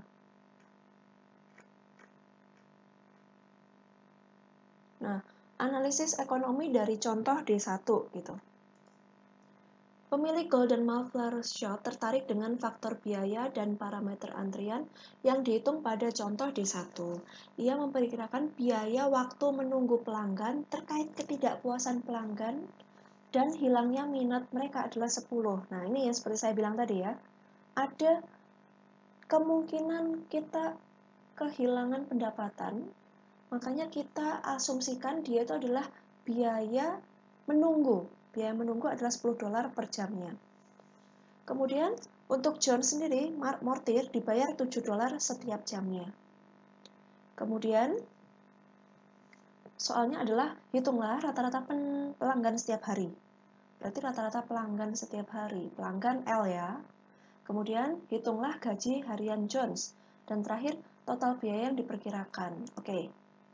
Nah, analisis ekonomi dari contoh D satu gitu. Pemilik Golden Muffler Shop tertarik dengan faktor biaya dan parameter antrian yang dihitung pada contoh D satu. Ia memperkirakan biaya waktu menunggu pelanggan terkait ketidakpuasan pelanggan dan hilangnya minat mereka adalah sepuluh. Nah, ini yang seperti saya bilang tadi ya. Ada kemungkinan kita kehilangan pendapatan, makanya kita asumsikan dia itu adalah biaya menunggu. Biaya menunggu adalah sepuluh dolar per jamnya. Kemudian untuk John sendiri, mortir dibayar tujuh dolar setiap jamnya. Kemudian soalnya adalah hitunglah rata-rata pelanggan setiap hari. Berarti rata-rata pelanggan setiap hari. Pelanggan L ya. Kemudian hitunglah gaji harian Jones. Dan terakhir total biaya yang diperkirakan. Oke.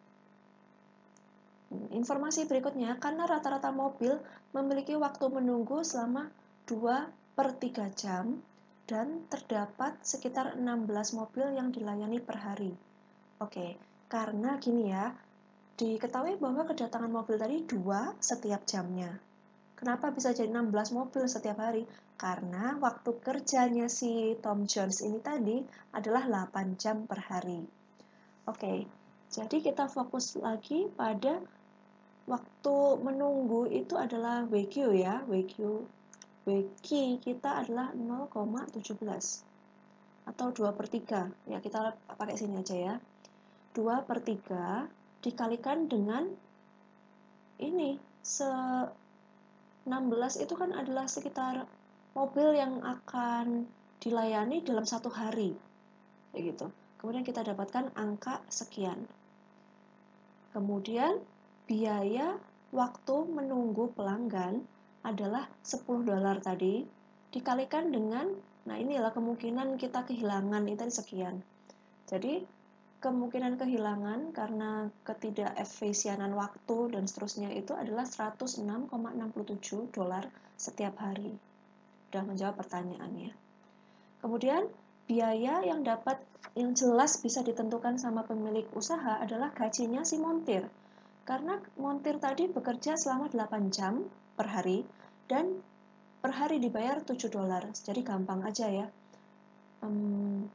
Informasi berikutnya, karena rata-rata mobil memiliki waktu menunggu selama dua per tiga jam dan terdapat sekitar enam belas mobil yang dilayani per hari. Oke, karena gini ya, diketahui bahwa kedatangan mobil tadi dua setiap jamnya. Kenapa bisa jadi enam belas mobil setiap hari? Karena waktu kerjanya si Tom Jones ini tadi adalah delapan jam per hari. Oke, jadi kita fokus lagi pada waktu menunggu itu adalah W Q ya, W Q. W Q kita adalah nol koma satu tujuh atau dua per tiga. Ya, kita pakai sini aja ya. dua per tiga dikalikan dengan ini, se enam belas itu kan adalah sekitar mobil yang akan dilayani dalam satu hari. Kayak gitu. Kemudian kita dapatkan angka sekian. Kemudian biaya waktu menunggu pelanggan adalah sepuluh dolar tadi dikalikan dengan, nah inilah kemungkinan kita kehilangan itu sekian. Jadi kemungkinan kehilangan karena ketidakefisienan waktu dan seterusnya itu adalah seratus enam koma enam tujuh dolar setiap hari. Sudah menjawab pertanyaannya. Kemudian biaya yang dapat yang jelas bisa ditentukan sama pemilik usaha adalah gajinya si montir. Karena montir tadi bekerja selama delapan jam per hari dan per hari dibayar tujuh dolar. Jadi gampang aja ya. Um,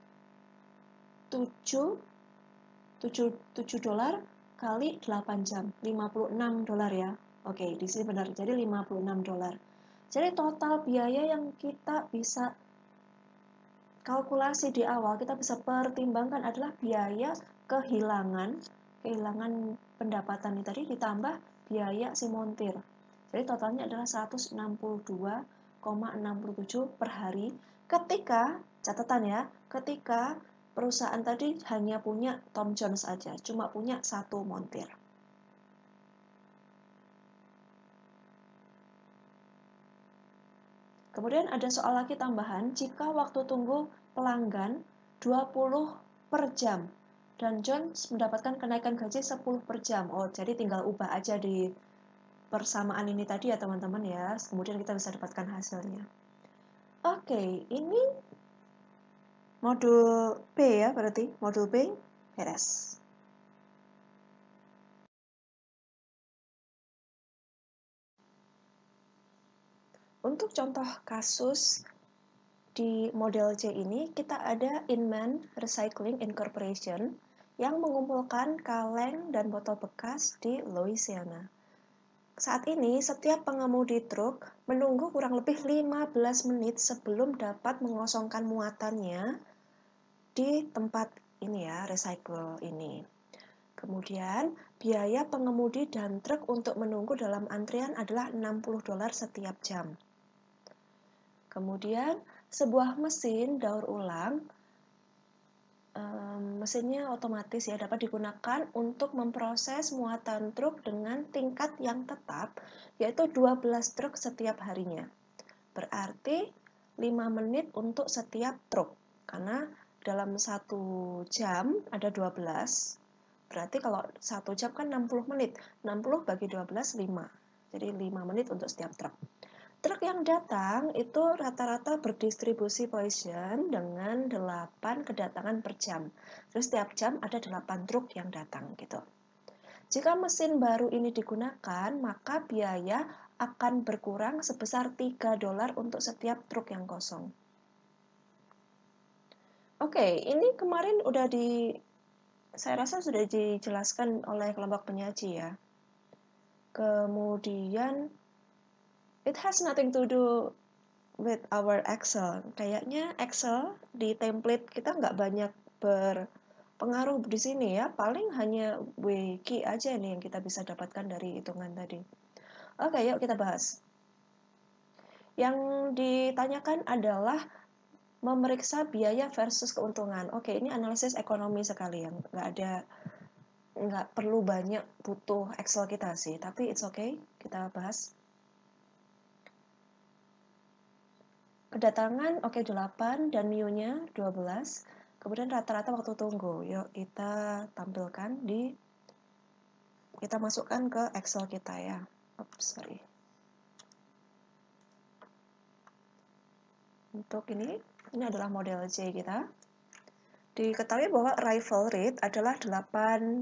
tujuh dolar kali delapan jam, lima puluh enam dolar ya. Oke, di sini benar. Jadi lima puluh enam dolar. Jadi total biaya yang kita bisa kalkulasi di awal, kita bisa pertimbangkan adalah biaya kehilangan, kehilangan pendapatan ini tadi ditambah biaya si montir. Jadi totalnya adalah seratus enam puluh dua koma enam tujuh per hari ketika, catatan ya, ketika perusahaan tadi hanya punya Tom Jones aja, cuma punya satu montir. Kemudian ada soal lagi tambahan, jika waktu tunggu pelanggan dua puluh per jam dan Jones mendapatkan kenaikan gaji sepuluh per jam. Oh, jadi tinggal ubah aja di persamaan ini tadi ya teman-teman ya. Kemudian kita bisa dapatkan hasilnya. Oke, ini modul B ya berarti. Modul B beres. Untuk contoh kasus Di model C ini kita ada Inman Recycling Incorporation yang mengumpulkan kaleng dan botol bekas di Louisiana. Saat ini, setiap pengemudi truk menunggu kurang lebih lima belas menit sebelum dapat mengosongkan muatannya di tempat ini ya, recycle ini. Kemudian, biaya pengemudi dan truk untuk menunggu dalam antrian adalah enam puluh dolar setiap jam. Kemudian, sebuah mesin daur ulang, um, mesinnya otomatis ya, dapat digunakan untuk memproses muatan truk dengan tingkat yang tetap, yaitu dua belas truk setiap harinya. Berarti lima menit untuk setiap truk, karena dalam satu jam ada dua belas, berarti kalau satu jam kan enam puluh menit, enam puluh bagi dua belas, lima. Jadi lima menit untuk setiap truk. Truk yang datang itu rata-rata berdistribusi poison dengan delapan kedatangan per jam. Terus setiap jam ada delapan truk yang datang gitu. Jika mesin baru ini digunakan, maka biaya akan berkurang sebesar tiga dolar untuk setiap truk yang kosong. Oke, ini kemarin udah di saya rasa sudah dijelaskan oleh kelompok penyaji ya. Kemudian it has nothing to do with our Excel. Kayaknya Excel di template kita nggak banyak berpengaruh di sini ya. Paling hanya wiki aja nih yang kita bisa dapatkan dari hitungan tadi. Oke, yuk kita bahas. Yang ditanyakan adalah memeriksa biaya versus keuntungan. Oke, ini analisis ekonomi sekali yang nggak ada, nggak perlu banyak butuh Excel kita sih. Tapi it's okay, kita bahas. Kedatangan oke okay, delapan dan mu-nya dua belas. Kemudian rata-rata waktu tunggu. Yuk kita tampilkan di kita masukkan ke Excel kita ya. Oops, sorry. Untuk ini, ini adalah model C kita. Diketahui bahwa arrival rate adalah delapan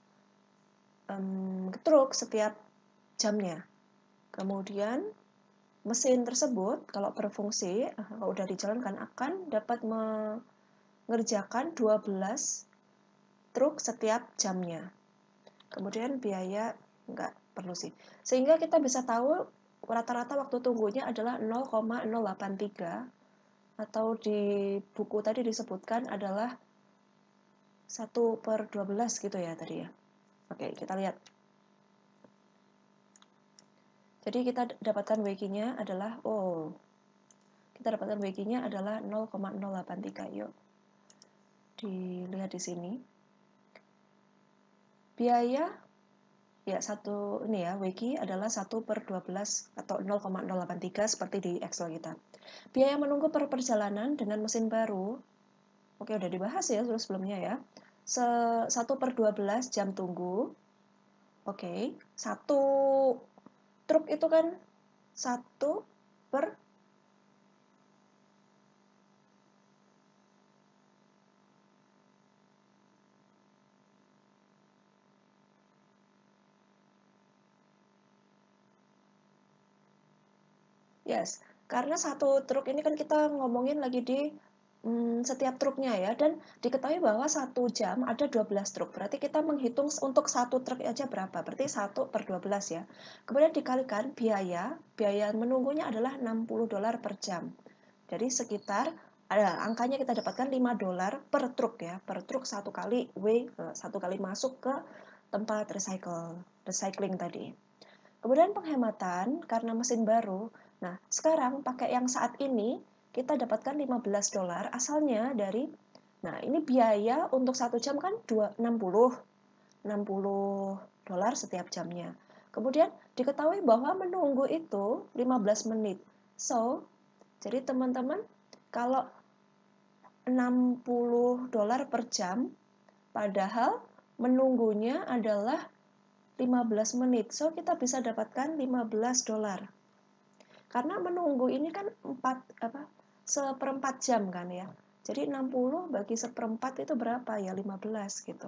um, truk setiap jamnya. Kemudian mesin tersebut kalau berfungsi, kalau udah dijalankan akan dapat mengerjakan dua belas truk setiap jamnya. Kemudian biaya nggak perlu sih. Sehingga kita bisa tahu rata-rata waktu tunggunya adalah nol koma nol delapan tiga atau di buku tadi disebutkan adalah satu per dua belas gitu ya tadi ya. Oke, kita lihat. Jadi kita dapatkan W G-nya adalah, oh, kita dapatkan W G-nya adalah nol koma nol delapan tiga. Yuk, dilihat di sini. Biaya, ya satu, ini ya, W G adalah satu per dua belas atau nol koma nol delapan tiga seperti di Excel kita. Biaya menunggu per perjalanan dengan mesin baru, oke udah dibahas ya terus sebelumnya ya. satu per dua belas jam tunggu. Oke, satu truk itu kan satu per yes, karena satu truk ini kan kita ngomongin lagi di hmm, setiap truknya ya, dan diketahui bahwa satu jam ada dua belas truk, berarti kita menghitung untuk satu truk aja berapa, berarti satu per dua belas ya. Kemudian dikalikan biaya, biaya menunggunya adalah enam puluh dolar per jam. Jadi sekitar, ada angkanya kita dapatkan lima dolar per truk ya, per truk satu kali W, satu kali masuk ke tempat recycle, recycling tadi. Kemudian penghematan karena mesin baru. Nah, sekarang pakai yang saat ini kita dapatkan lima belas dolar asalnya dari, nah ini biaya untuk satu jam kan enam puluh dolar setiap jamnya. Kemudian diketahui bahwa menunggu itu lima belas menit. So, jadi teman-teman kalau enam puluh dolar per jam, padahal menunggunya adalah lima belas menit. So, kita bisa dapatkan lima belas dolar. Karena menunggu ini kan empat apa? seperempat jam kan ya. Jadi enam puluh bagi seperempat itu berapa ya? lima belas gitu.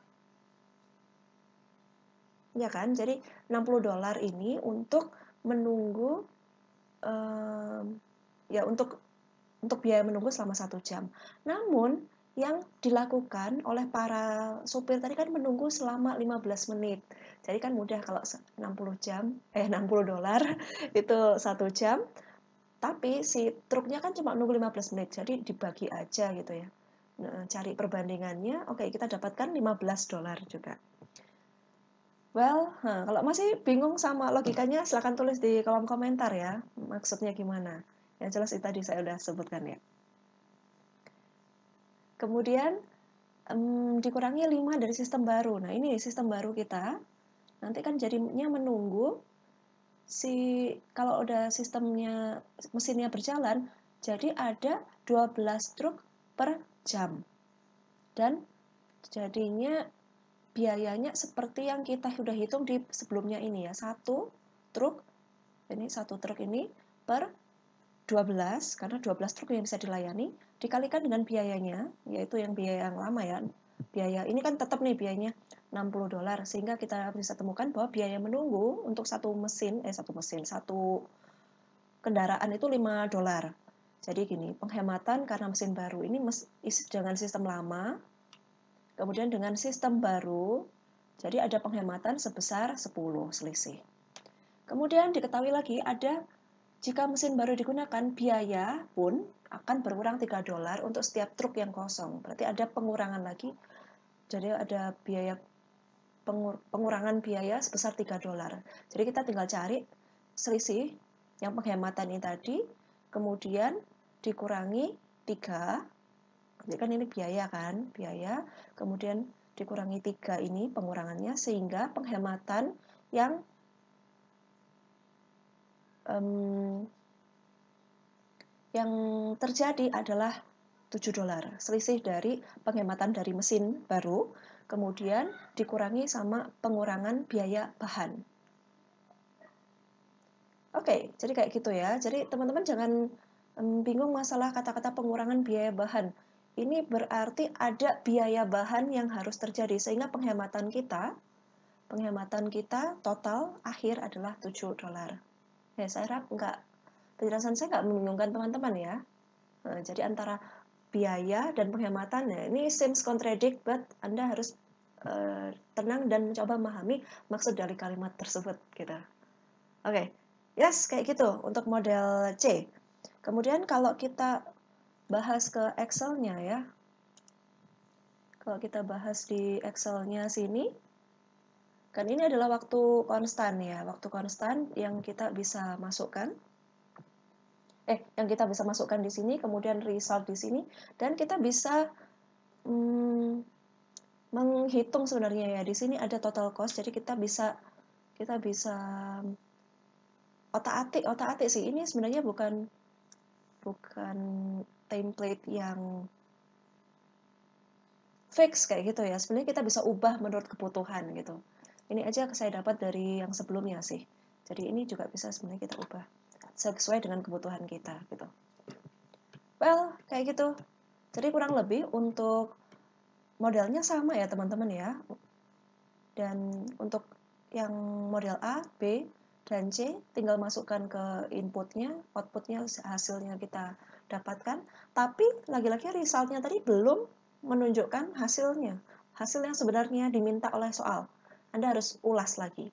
Ya kan? Jadi enam puluh dolar ini untuk menunggu um, ya untuk untuk biaya menunggu selama satu jam. Namun yang dilakukan oleh para supir tadi kan menunggu selama lima belas menit. Jadi kan mudah kalau enam puluh jam, eh enam puluh dolar itu satu jam. Tapi si truknya kan cuma nunggu lima belas menit. Jadi dibagi aja gitu ya. Nah, cari perbandingannya, oke kita dapatkan lima belas dolar juga. Well, nah, kalau masih bingung sama logikanya, silahkan tulis di kolom komentar ya. Maksudnya gimana? Yang jelas itu tadi saya udah sebutkan ya. Kemudian um, dikurangi lima dari sistem baru. Nah ini sistem baru kita. Nanti kan jadinya menunggu si kalau udah sistemnya mesinnya berjalan, jadi ada dua belas truk per jam. Dan jadinya biayanya seperti yang kita sudah hitung di sebelumnya ini ya. Satu truk, ini satu truk ini per dua belas, karena dua belas truk yang bisa dilayani, dikalikan dengan biayanya, yaitu yang biaya yang lama ya. Biaya ini kan tetap nih biayanya enam puluh dolar, sehingga kita bisa temukan bahwa biaya menunggu untuk satu mesin, eh satu mesin, satu kendaraan itu lima dolar. Jadi gini, penghematan karena mesin baru ini dengan sistem lama, kemudian dengan sistem baru, jadi ada penghematan sebesar sepuluh selisih. Kemudian diketahui lagi ada jika mesin baru digunakan, biaya pun akan berkurang tiga dolar untuk setiap truk yang kosong. Berarti ada pengurangan lagi. Jadi ada biaya pengur, pengurangan biaya sebesar tiga dolar. Jadi kita tinggal cari selisih yang penghematan ini tadi, kemudian dikurangi tiga. Jadi kan ini biaya kan, biaya, kemudian dikurangi tiga ini pengurangannya, sehingga penghematan yang um, yang terjadi adalah tujuh dolar, selisih dari penghematan dari mesin baru, kemudian dikurangi sama pengurangan biaya bahan. Oke, jadi kayak gitu ya. Jadi teman-teman jangan um, bingung masalah kata-kata pengurangan biaya bahan. Ini berarti ada biaya bahan yang harus terjadi, sehingga penghematan kita, penghematan kita total akhir adalah tujuh dolar. Ya, saya harap enggak, penjelasan saya nggak membingungkan teman-teman ya. Nah, jadi antara biaya dan penghematan, ya, ini seems contradict, but Anda harus uh, tenang dan mencoba memahami maksud dari kalimat tersebut. Gitu. Oke, okay. Yes, kayak gitu untuk model C. Kemudian kalau kita bahas ke Excel-nya ya, kalau kita bahas di Excel-nya sini, kan ini adalah waktu konstan ya, waktu konstan yang kita bisa masukkan. eh yang kita bisa masukkan di sini, kemudian result di sini, dan kita bisa hmm, menghitung sebenarnya ya. Di sini ada total cost, jadi kita bisa kita bisa otak-atik otak-atik sih. Ini sebenarnya bukan bukan template yang fix kayak gitu ya. Sebenarnya kita bisa ubah menurut kebutuhan gitu. Ini aja saya dapat dari yang sebelumnya sih. Jadi ini juga bisa sebenarnya kita ubah sesuai dengan kebutuhan kita gitu. Well, kayak gitu. Jadi kurang lebih untuk modelnya sama ya teman-teman ya. Dan untuk yang model A, B, dan C tinggal masukkan ke inputnya, outputnya hasilnya kita dapatkan. Tapi lagi-lagi resultnya tadi belum menunjukkan hasilnya. Hasil yang sebenarnya diminta oleh soal. Anda harus ulas lagi.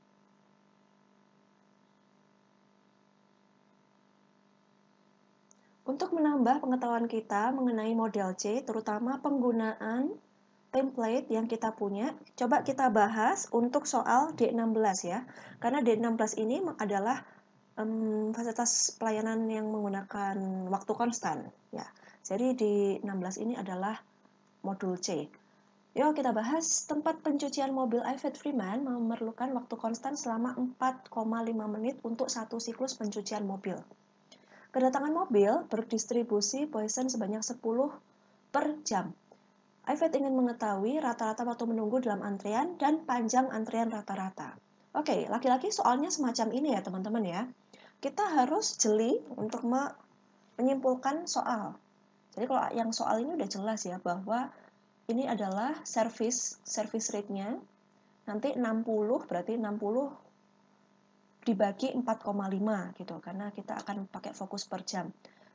Untuk menambah pengetahuan kita mengenai model C, terutama penggunaan template yang kita punya, coba kita bahas untuk soal D enam belas ya. Karena D enam belas ini adalah um, fasilitas pelayanan yang menggunakan waktu konstan ya. Jadi di enam belas ini adalah modul C. Yuk kita bahas. Tempat pencucian mobil Ivet Freeman memerlukan waktu konstan selama empat koma lima menit untuk satu siklus pencucian mobil. Kedatangan mobil berdistribusi poison sebanyak sepuluh per jam. Ivet ingin mengetahui rata-rata waktu menunggu dalam antrian dan panjang antrian rata-rata. Oke, laki-laki soalnya semacam ini ya teman-teman ya. Kita harus jeli untuk menyimpulkan soal. Jadi kalau yang soal ini udah jelas ya bahwa ini adalah service service rate-nya. Nanti enam puluh berarti enam puluh dibagi empat koma lima gitu karena kita akan pakai fokus per jam.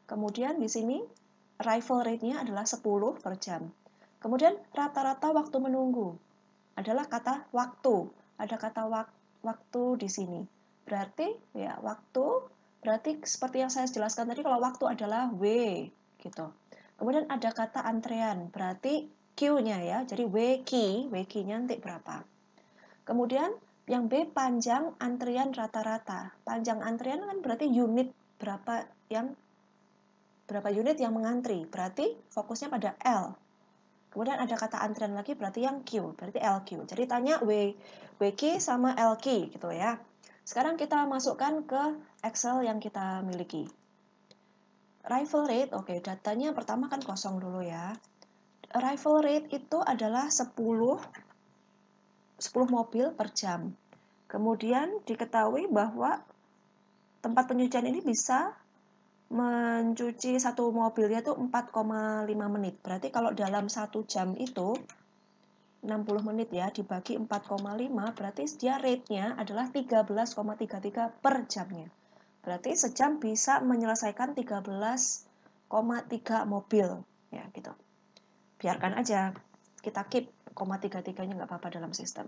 Kemudian di sini arrival rate-nya adalah sepuluh per jam. Kemudian rata-rata waktu menunggu adalah kata waktu. Ada kata wak waktu di sini. Berarti ya waktu berarti seperti yang saya jelaskan tadi, kalau waktu adalah W gitu. Kemudian ada kata antrean, berarti Q-nya ya. Jadi W key, W key-nya nanti berapa. Kemudian yang B panjang antrian rata-rata. Panjang antrian kan berarti unit berapa yang berapa unit yang mengantri. Berarti fokusnya pada L. Kemudian ada kata antrian lagi berarti yang Q, berarti L Q. Jadi tanya W, W key sama L key gitu ya. Sekarang kita masukkan ke Excel yang kita miliki. Arrival rate, oke, datanya pertama kan kosong dulu ya. Arrival rate itu adalah sepuluh mobil per jam. Kemudian diketahui bahwa tempat pencucian ini bisa mencuci satu mobilnya itu empat koma lima menit. Berarti kalau dalam satu jam itu enam puluh menit ya, dibagi empat koma lima, berarti dia rate-nya adalah tiga belas koma tiga tiga per jamnya. Berarti sejam bisa menyelesaikan tiga belas koma tiga mobil. Ya, gitu. Biarkan aja, kita keep koma tiga tiga-nya nggak apa-apa dalam sistem.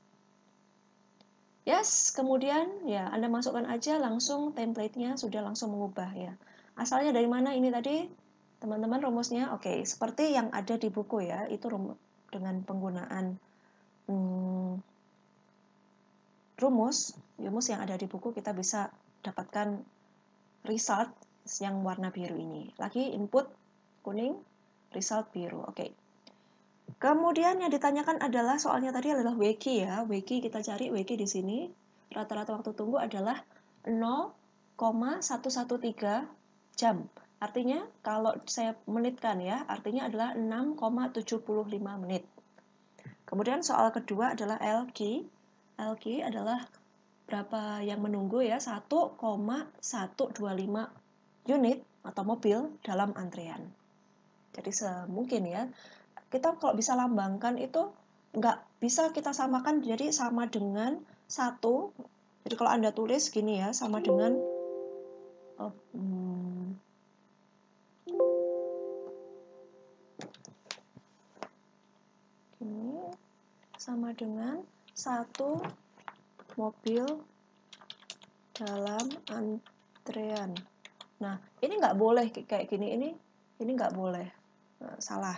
Yes, kemudian ya Anda masukkan aja langsung template-nya sudah langsung mengubah ya. Asalnya dari mana ini tadi? Teman-teman rumusnya, oke, okay, seperti yang ada di buku ya, itu rumus dengan penggunaan hmm, rumus, rumus yang ada di buku kita bisa dapatkan result yang warna biru ini. Lagi input kuning, result biru, oke. Okay. Kemudian yang ditanyakan adalah soalnya tadi adalah W key ya. W key kita cari W key di sini. Rata-rata waktu tunggu adalah nol koma satu satu tiga jam. Artinya kalau saya menitkan ya, artinya adalah enam koma tujuh lima menit. Kemudian soal kedua adalah L key. L key adalah berapa yang menunggu ya, satu koma satu dua lima unit atau mobil dalam antrean. Jadi semungkin ya, kita kalau bisa lambangkan itu nggak bisa kita samakan jadi sama dengan satu. Jadi kalau Anda tulis gini ya, sama dengan oh, hmm, ini sama dengan satu mobil dalam antrean. Nah, ini nggak boleh kayak gini, ini ini nggak boleh, nah, salah.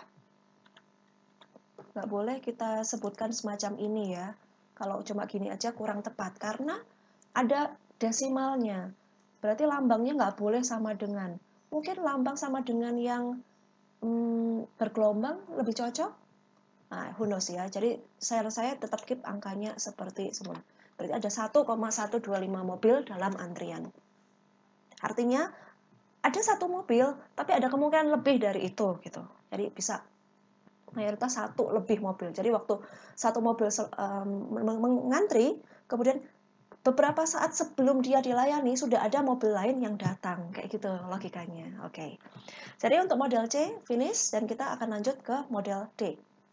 Nggak boleh kita sebutkan semacam ini ya. Kalau cuma gini aja kurang tepat, karena ada desimalnya. Berarti lambangnya nggak boleh sama dengan. Mungkin lambang sama dengan yang hmm, bergelombang lebih cocok. Nah, who knows ya. Jadi saya saya tetap keep angkanya seperti semula. Berarti ada satu koma satu dua lima mobil dalam antrian. Artinya ada satu mobil, tapi ada kemungkinan lebih dari itu gitu. Jadi bisa mayoritas satu lebih mobil. Jadi waktu satu mobil um, mengantri, kemudian beberapa saat sebelum dia dilayani sudah ada mobil lain yang datang, kayak gitu logikanya. Oke. Okay. Jadi untuk model C finish dan kita akan lanjut ke model D.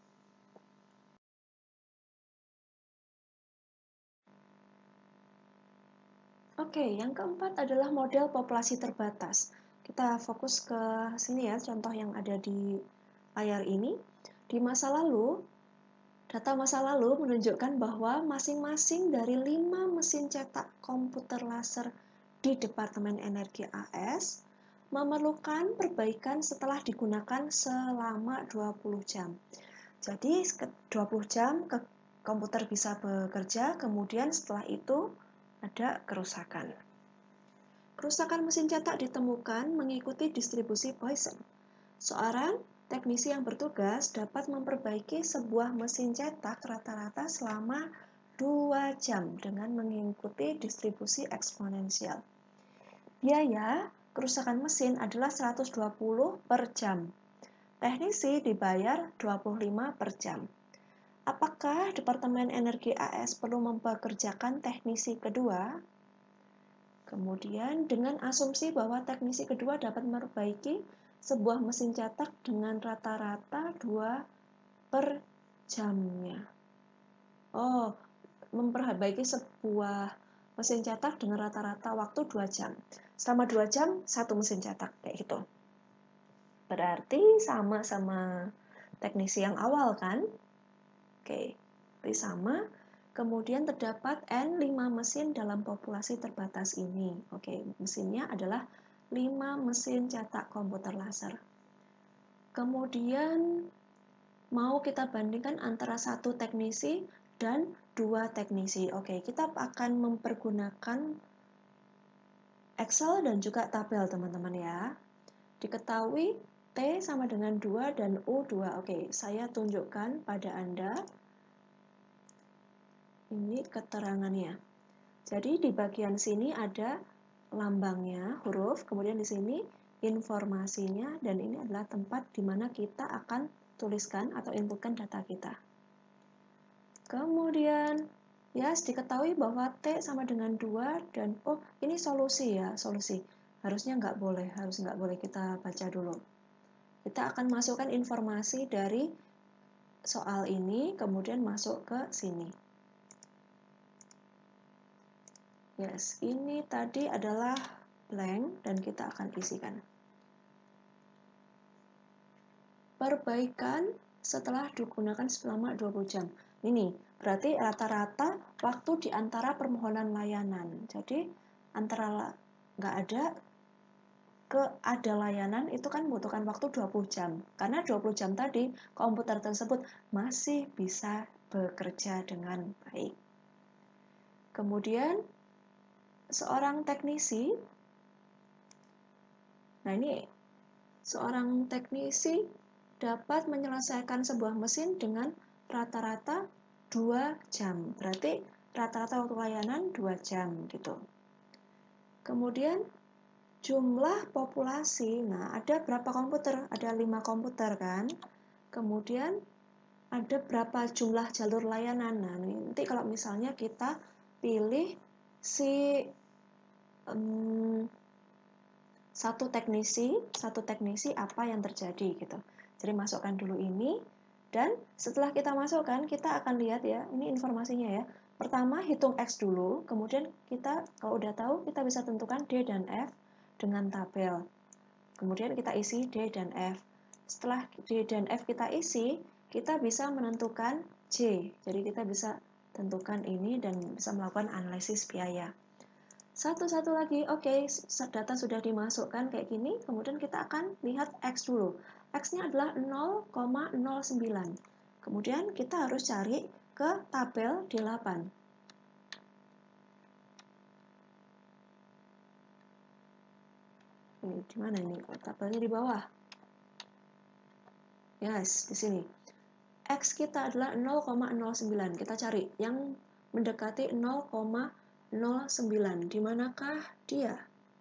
Oke, okay, yang keempat adalah model populasi terbatas. Kita fokus ke sini ya, contoh yang ada di layar ini. Di masa lalu, data masa lalu menunjukkan bahwa masing-masing dari lima mesin cetak komputer laser di Departemen Energi A S memerlukan perbaikan setelah digunakan selama dua puluh jam. Jadi dua puluh jam ke komputer bisa bekerja, kemudian setelah itu ada kerusakan. Kerusakan mesin cetak ditemukan mengikuti distribusi Poisson. Seorang teknisi yang bertugas dapat memperbaiki sebuah mesin cetak rata-rata selama dua jam dengan mengikuti distribusi eksponensial. Biaya kerusakan mesin adalah seratus dua puluh per jam. Teknisi dibayar dua puluh lima per jam. Apakah Departemen Energi A S perlu mempekerjakan teknisi kedua? Kemudian dengan asumsi bahwa teknisi kedua dapat memperbaiki sebuah mesin cetak dengan rata-rata dua per jamnya. Oh, memperbaiki sebuah mesin cetak dengan rata-rata waktu dua jam. selama dua jam satu mesin cetak, kayak gitu. Berarti sama-sama teknisi yang awal kan? Oke, berarti sama. Kemudian terdapat N lima mesin dalam populasi terbatas ini. Oke, mesinnya adalah lima mesin cetak komputer laser. Kemudian mau kita bandingkan antara satu teknisi dan dua teknisi. Oke, kita akan mempergunakan Excel dan juga tabel, teman-teman ya. Diketahui T sama dengan dua dan U dua. Oke, saya tunjukkan pada Anda. Ini keterangannya. Jadi di bagian sini ada lambangnya, huruf, kemudian di sini informasinya, dan ini adalah tempat di mana kita akan tuliskan atau inputkan data kita. Kemudian, ya, yes, diketahui bahwa T sama dengan dua dan, oh, ini solusi ya, solusi. Harusnya nggak boleh, harus nggak boleh kita baca dulu. Kita akan masukkan informasi dari soal ini, kemudian masuk ke sini. Yes, ini tadi adalah blank dan kita akan isikan. Perbaikan setelah digunakan selama dua puluh jam. Ini berarti rata-rata waktu di antara permohonan layanan. Jadi antara nggak ada ke ada layanan itu kan membutuhkan waktu dua puluh jam. Karena dua puluh jam tadi komputer tersebut masih bisa bekerja dengan baik. Kemudian seorang teknisi, nah ini seorang teknisi dapat menyelesaikan sebuah mesin dengan rata-rata dua jam. Berarti rata-rata waktu layanan dua jam gitu. Kemudian jumlah populasi, nah ada berapa komputer? Ada lima komputer kan? Kemudian ada berapa jumlah jalur layanan? Nah nanti kalau misalnya kita pilih si um, satu teknisi, satu teknisi apa yang terjadi gitu. Jadi masukkan dulu ini, dan setelah kita masukkan, kita akan lihat ya, ini informasinya ya. Pertama hitung X dulu, kemudian kita kalau udah tahu, kita bisa tentukan D dan F dengan tabel. Kemudian kita isi D dan F. Setelah D dan F kita isi, kita bisa menentukan J. Jadi kita bisa tentukan ini dan bisa melakukan analisis biaya. Satu-satu lagi, oke, okay, data sudah dimasukkan kayak gini, kemudian kita akan lihat X dulu. X-nya adalah nol koma nol sembilan. Kemudian kita harus cari ke tabel delapan. Ini di mana ini? Tabelnya di bawah. Yes, di sini. X kita adalah nol koma nol sembilan. Kita cari yang mendekati nol koma nol sembilan. Di manakah dia?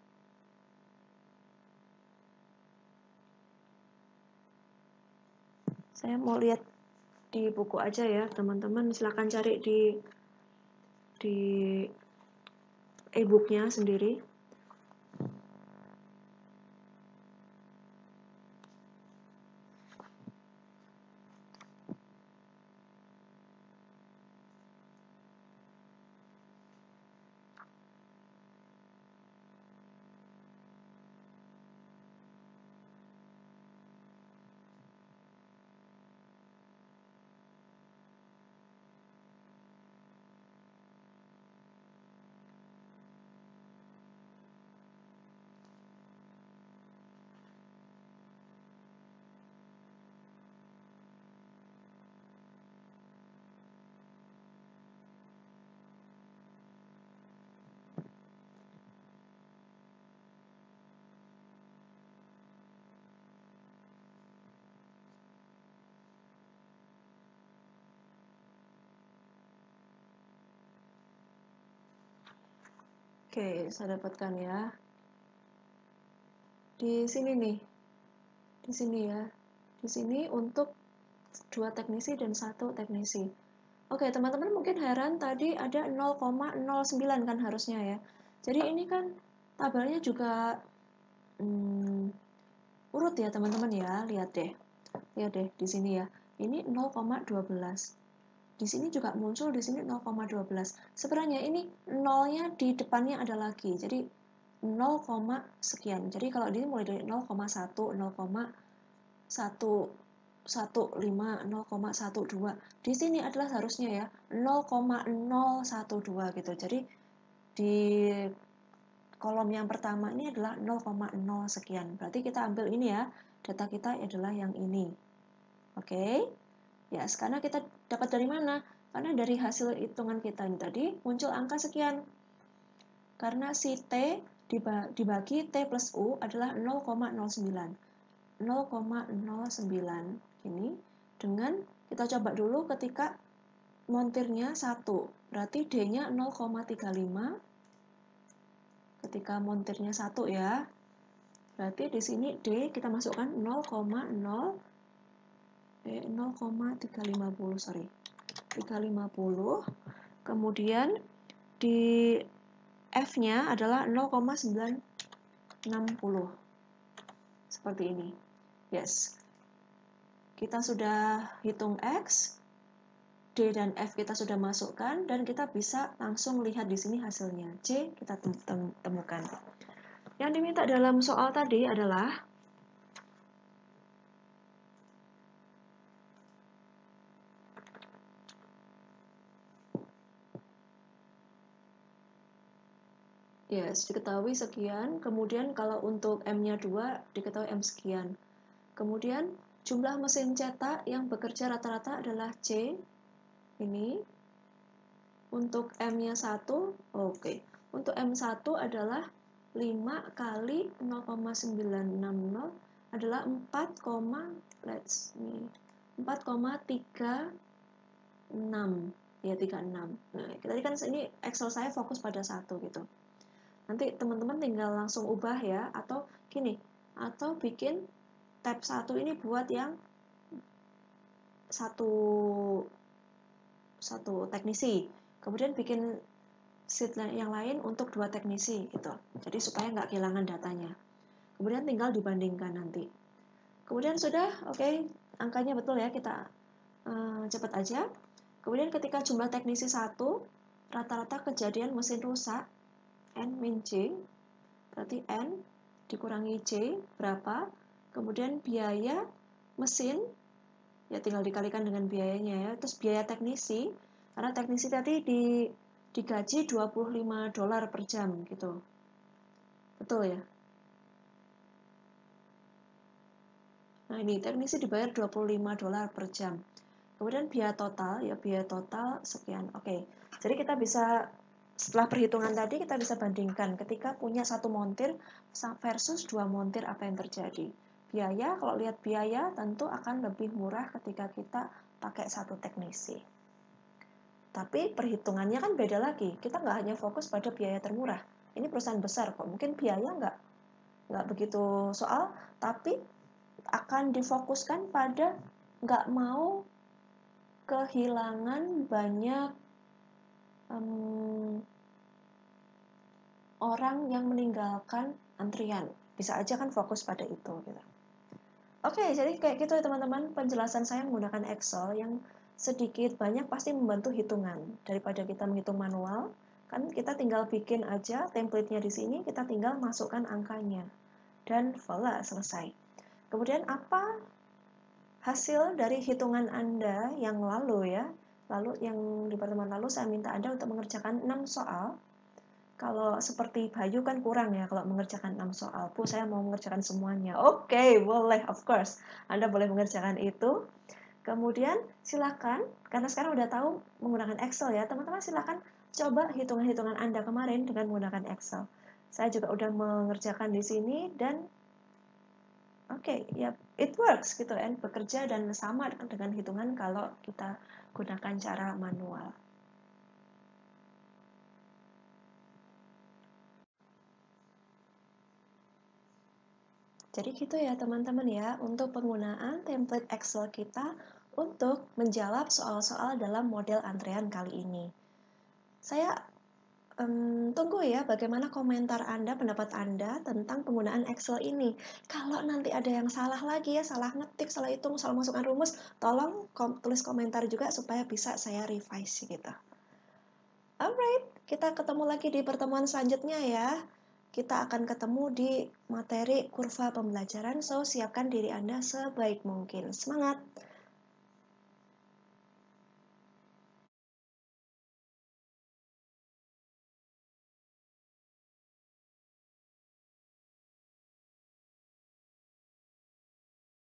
Saya mau lihat di buku aja ya, teman-teman. Silakan cari di di e-booknya sendiri. Oke, saya dapatkan ya. Di sini nih. Di sini ya. Di sini untuk dua teknisi dan satu teknisi. Oke, teman-teman mungkin heran tadi ada nol koma nol sembilan kan harusnya ya. Jadi ini kan tabelnya juga hmm, urut ya teman-teman ya. Lihat deh. Lihat deh di sini ya. Ini nol koma satu dua. Di sini juga muncul di sini nol koma satu dua. Sebenarnya ini nolnya di depannya ada lagi. Jadi nol, sekian. Jadi kalau ini mulai dari nol koma satu, nol koma satu satu lima, nol koma satu dua. Di sini adalah harusnya ya nol koma nol satu dua gitu. Jadi di kolom yang pertama ini adalah nol koma nol sekian. Berarti kita ambil ini ya. Data kita adalah yang ini. Oke. Ya, sekarang kita dapat dari mana? Karena dari hasil hitungan kita ini tadi muncul angka sekian. Karena si T dibagi T plus U adalah nol koma nol sembilan. nol koma nol sembilan ini dengan kita coba dulu ketika montirnya satu. Berarti D-nya nol koma tiga lima. Ketika montirnya satu ya. Berarti di sini D kita masukkan nol koma nol eh nol koma tiga lima nol sorry. tiga lima nol. Kemudian di F-nya adalah nol koma sembilan enam nol. Seperti ini. Yes. Kita sudah hitung X, D dan F kita sudah masukkan, dan kita bisa langsung lihat di sini hasilnya. C kita temukan. Yang diminta dalam soal tadi adalah yes, diketahui sekian, kemudian kalau untuk M-nya dua, diketahui M sekian. Kemudian jumlah mesin cetak yang bekerja rata-rata adalah C, ini. Untuk M-nya satu, oke. Okay. Untuk M satu adalah lima kali nol koma sembilan enam nol adalah empat, let's see, empat koma tiga enam. Ya, tiga puluh enam. Nah, tadi kan ini Excel saya fokus pada satu gitu. Nanti teman-teman tinggal langsung ubah ya, atau gini, atau bikin tab satu ini buat yang satu satu teknisi. Kemudian bikin sheet yang lain untuk dua teknisi gitu. Jadi supaya nggak kehilangan datanya. Kemudian tinggal dibandingkan nanti. Kemudian sudah, oke, okay, angkanya betul ya, kita uh, cepat aja. Kemudian ketika jumlah teknisi satu, rata-rata kejadian mesin rusak, N min C, berarti N dikurangi C, berapa? Kemudian biaya mesin, ya tinggal dikalikan dengan biayanya ya. Terus biaya teknisi, karena teknisi tadi di digaji dua puluh lima dolar per jam gitu. Betul ya? Nah, ini teknisi dibayar dua puluh lima dolar per jam. Kemudian biaya total, ya biaya total sekian. Oke. Jadi kita bisa setelah perhitungan tadi kita bisa bandingkan ketika punya satu montir versus dua montir apa yang terjadi. Biaya, kalau lihat biaya tentu akan lebih murah ketika kita pakai satu teknisi. Tapi perhitungannya kan beda lagi. Kita nggak hanya fokus pada biaya termurah. Ini perusahaan besar kok. Mungkin biaya nggak nggak begitu soal, tapi akan difokuskan pada nggak mau kehilangan banyak um, orang yang meninggalkan antrian. Bisa aja kan fokus pada itu. Gitu. Oke, jadi kayak gitu ya teman-teman. Penjelasan saya menggunakan Excel yang sedikit banyak pasti membantu hitungan daripada kita menghitung manual. Kan kita tinggal bikin aja template-nya di sini, kita tinggal masukkan angkanya dan voila, selesai. Kemudian apa hasil dari hitungan Anda yang lalu ya? Lalu yang di pertemuan lalu saya minta Anda untuk mengerjakan enam soal. Kalau seperti Bayu kan kurang ya kalau mengerjakan enam soal. Bu, saya mau mengerjakan semuanya. Oke, okay, boleh, of course. Anda boleh mengerjakan itu. Kemudian silakan, karena sekarang udah tahu menggunakan Excel ya, teman-teman silakan coba hitungan-hitungan Anda kemarin dengan menggunakan Excel. Saya juga udah mengerjakan di sini dan oke, okay, ya it works gitu kan, bekerja dan sama dengan hitungan kalau kita gunakan cara manual. Jadi gitu ya teman-teman ya, untuk penggunaan template Excel kita untuk menjawab soal-soal dalam model antrean kali ini. Saya um, tunggu ya bagaimana komentar Anda, pendapat Anda tentang penggunaan Excel ini. Kalau nanti ada yang salah lagi ya, salah ngetik, salah hitung, salah masukkan rumus, tolong kom tulis komentar juga supaya bisa saya revise gitu. Alright, kita ketemu lagi di pertemuan selanjutnya ya. kita akan ketemu di materi kurva pembelajaran, so siapkan diri Anda sebaik mungkin. Semangat!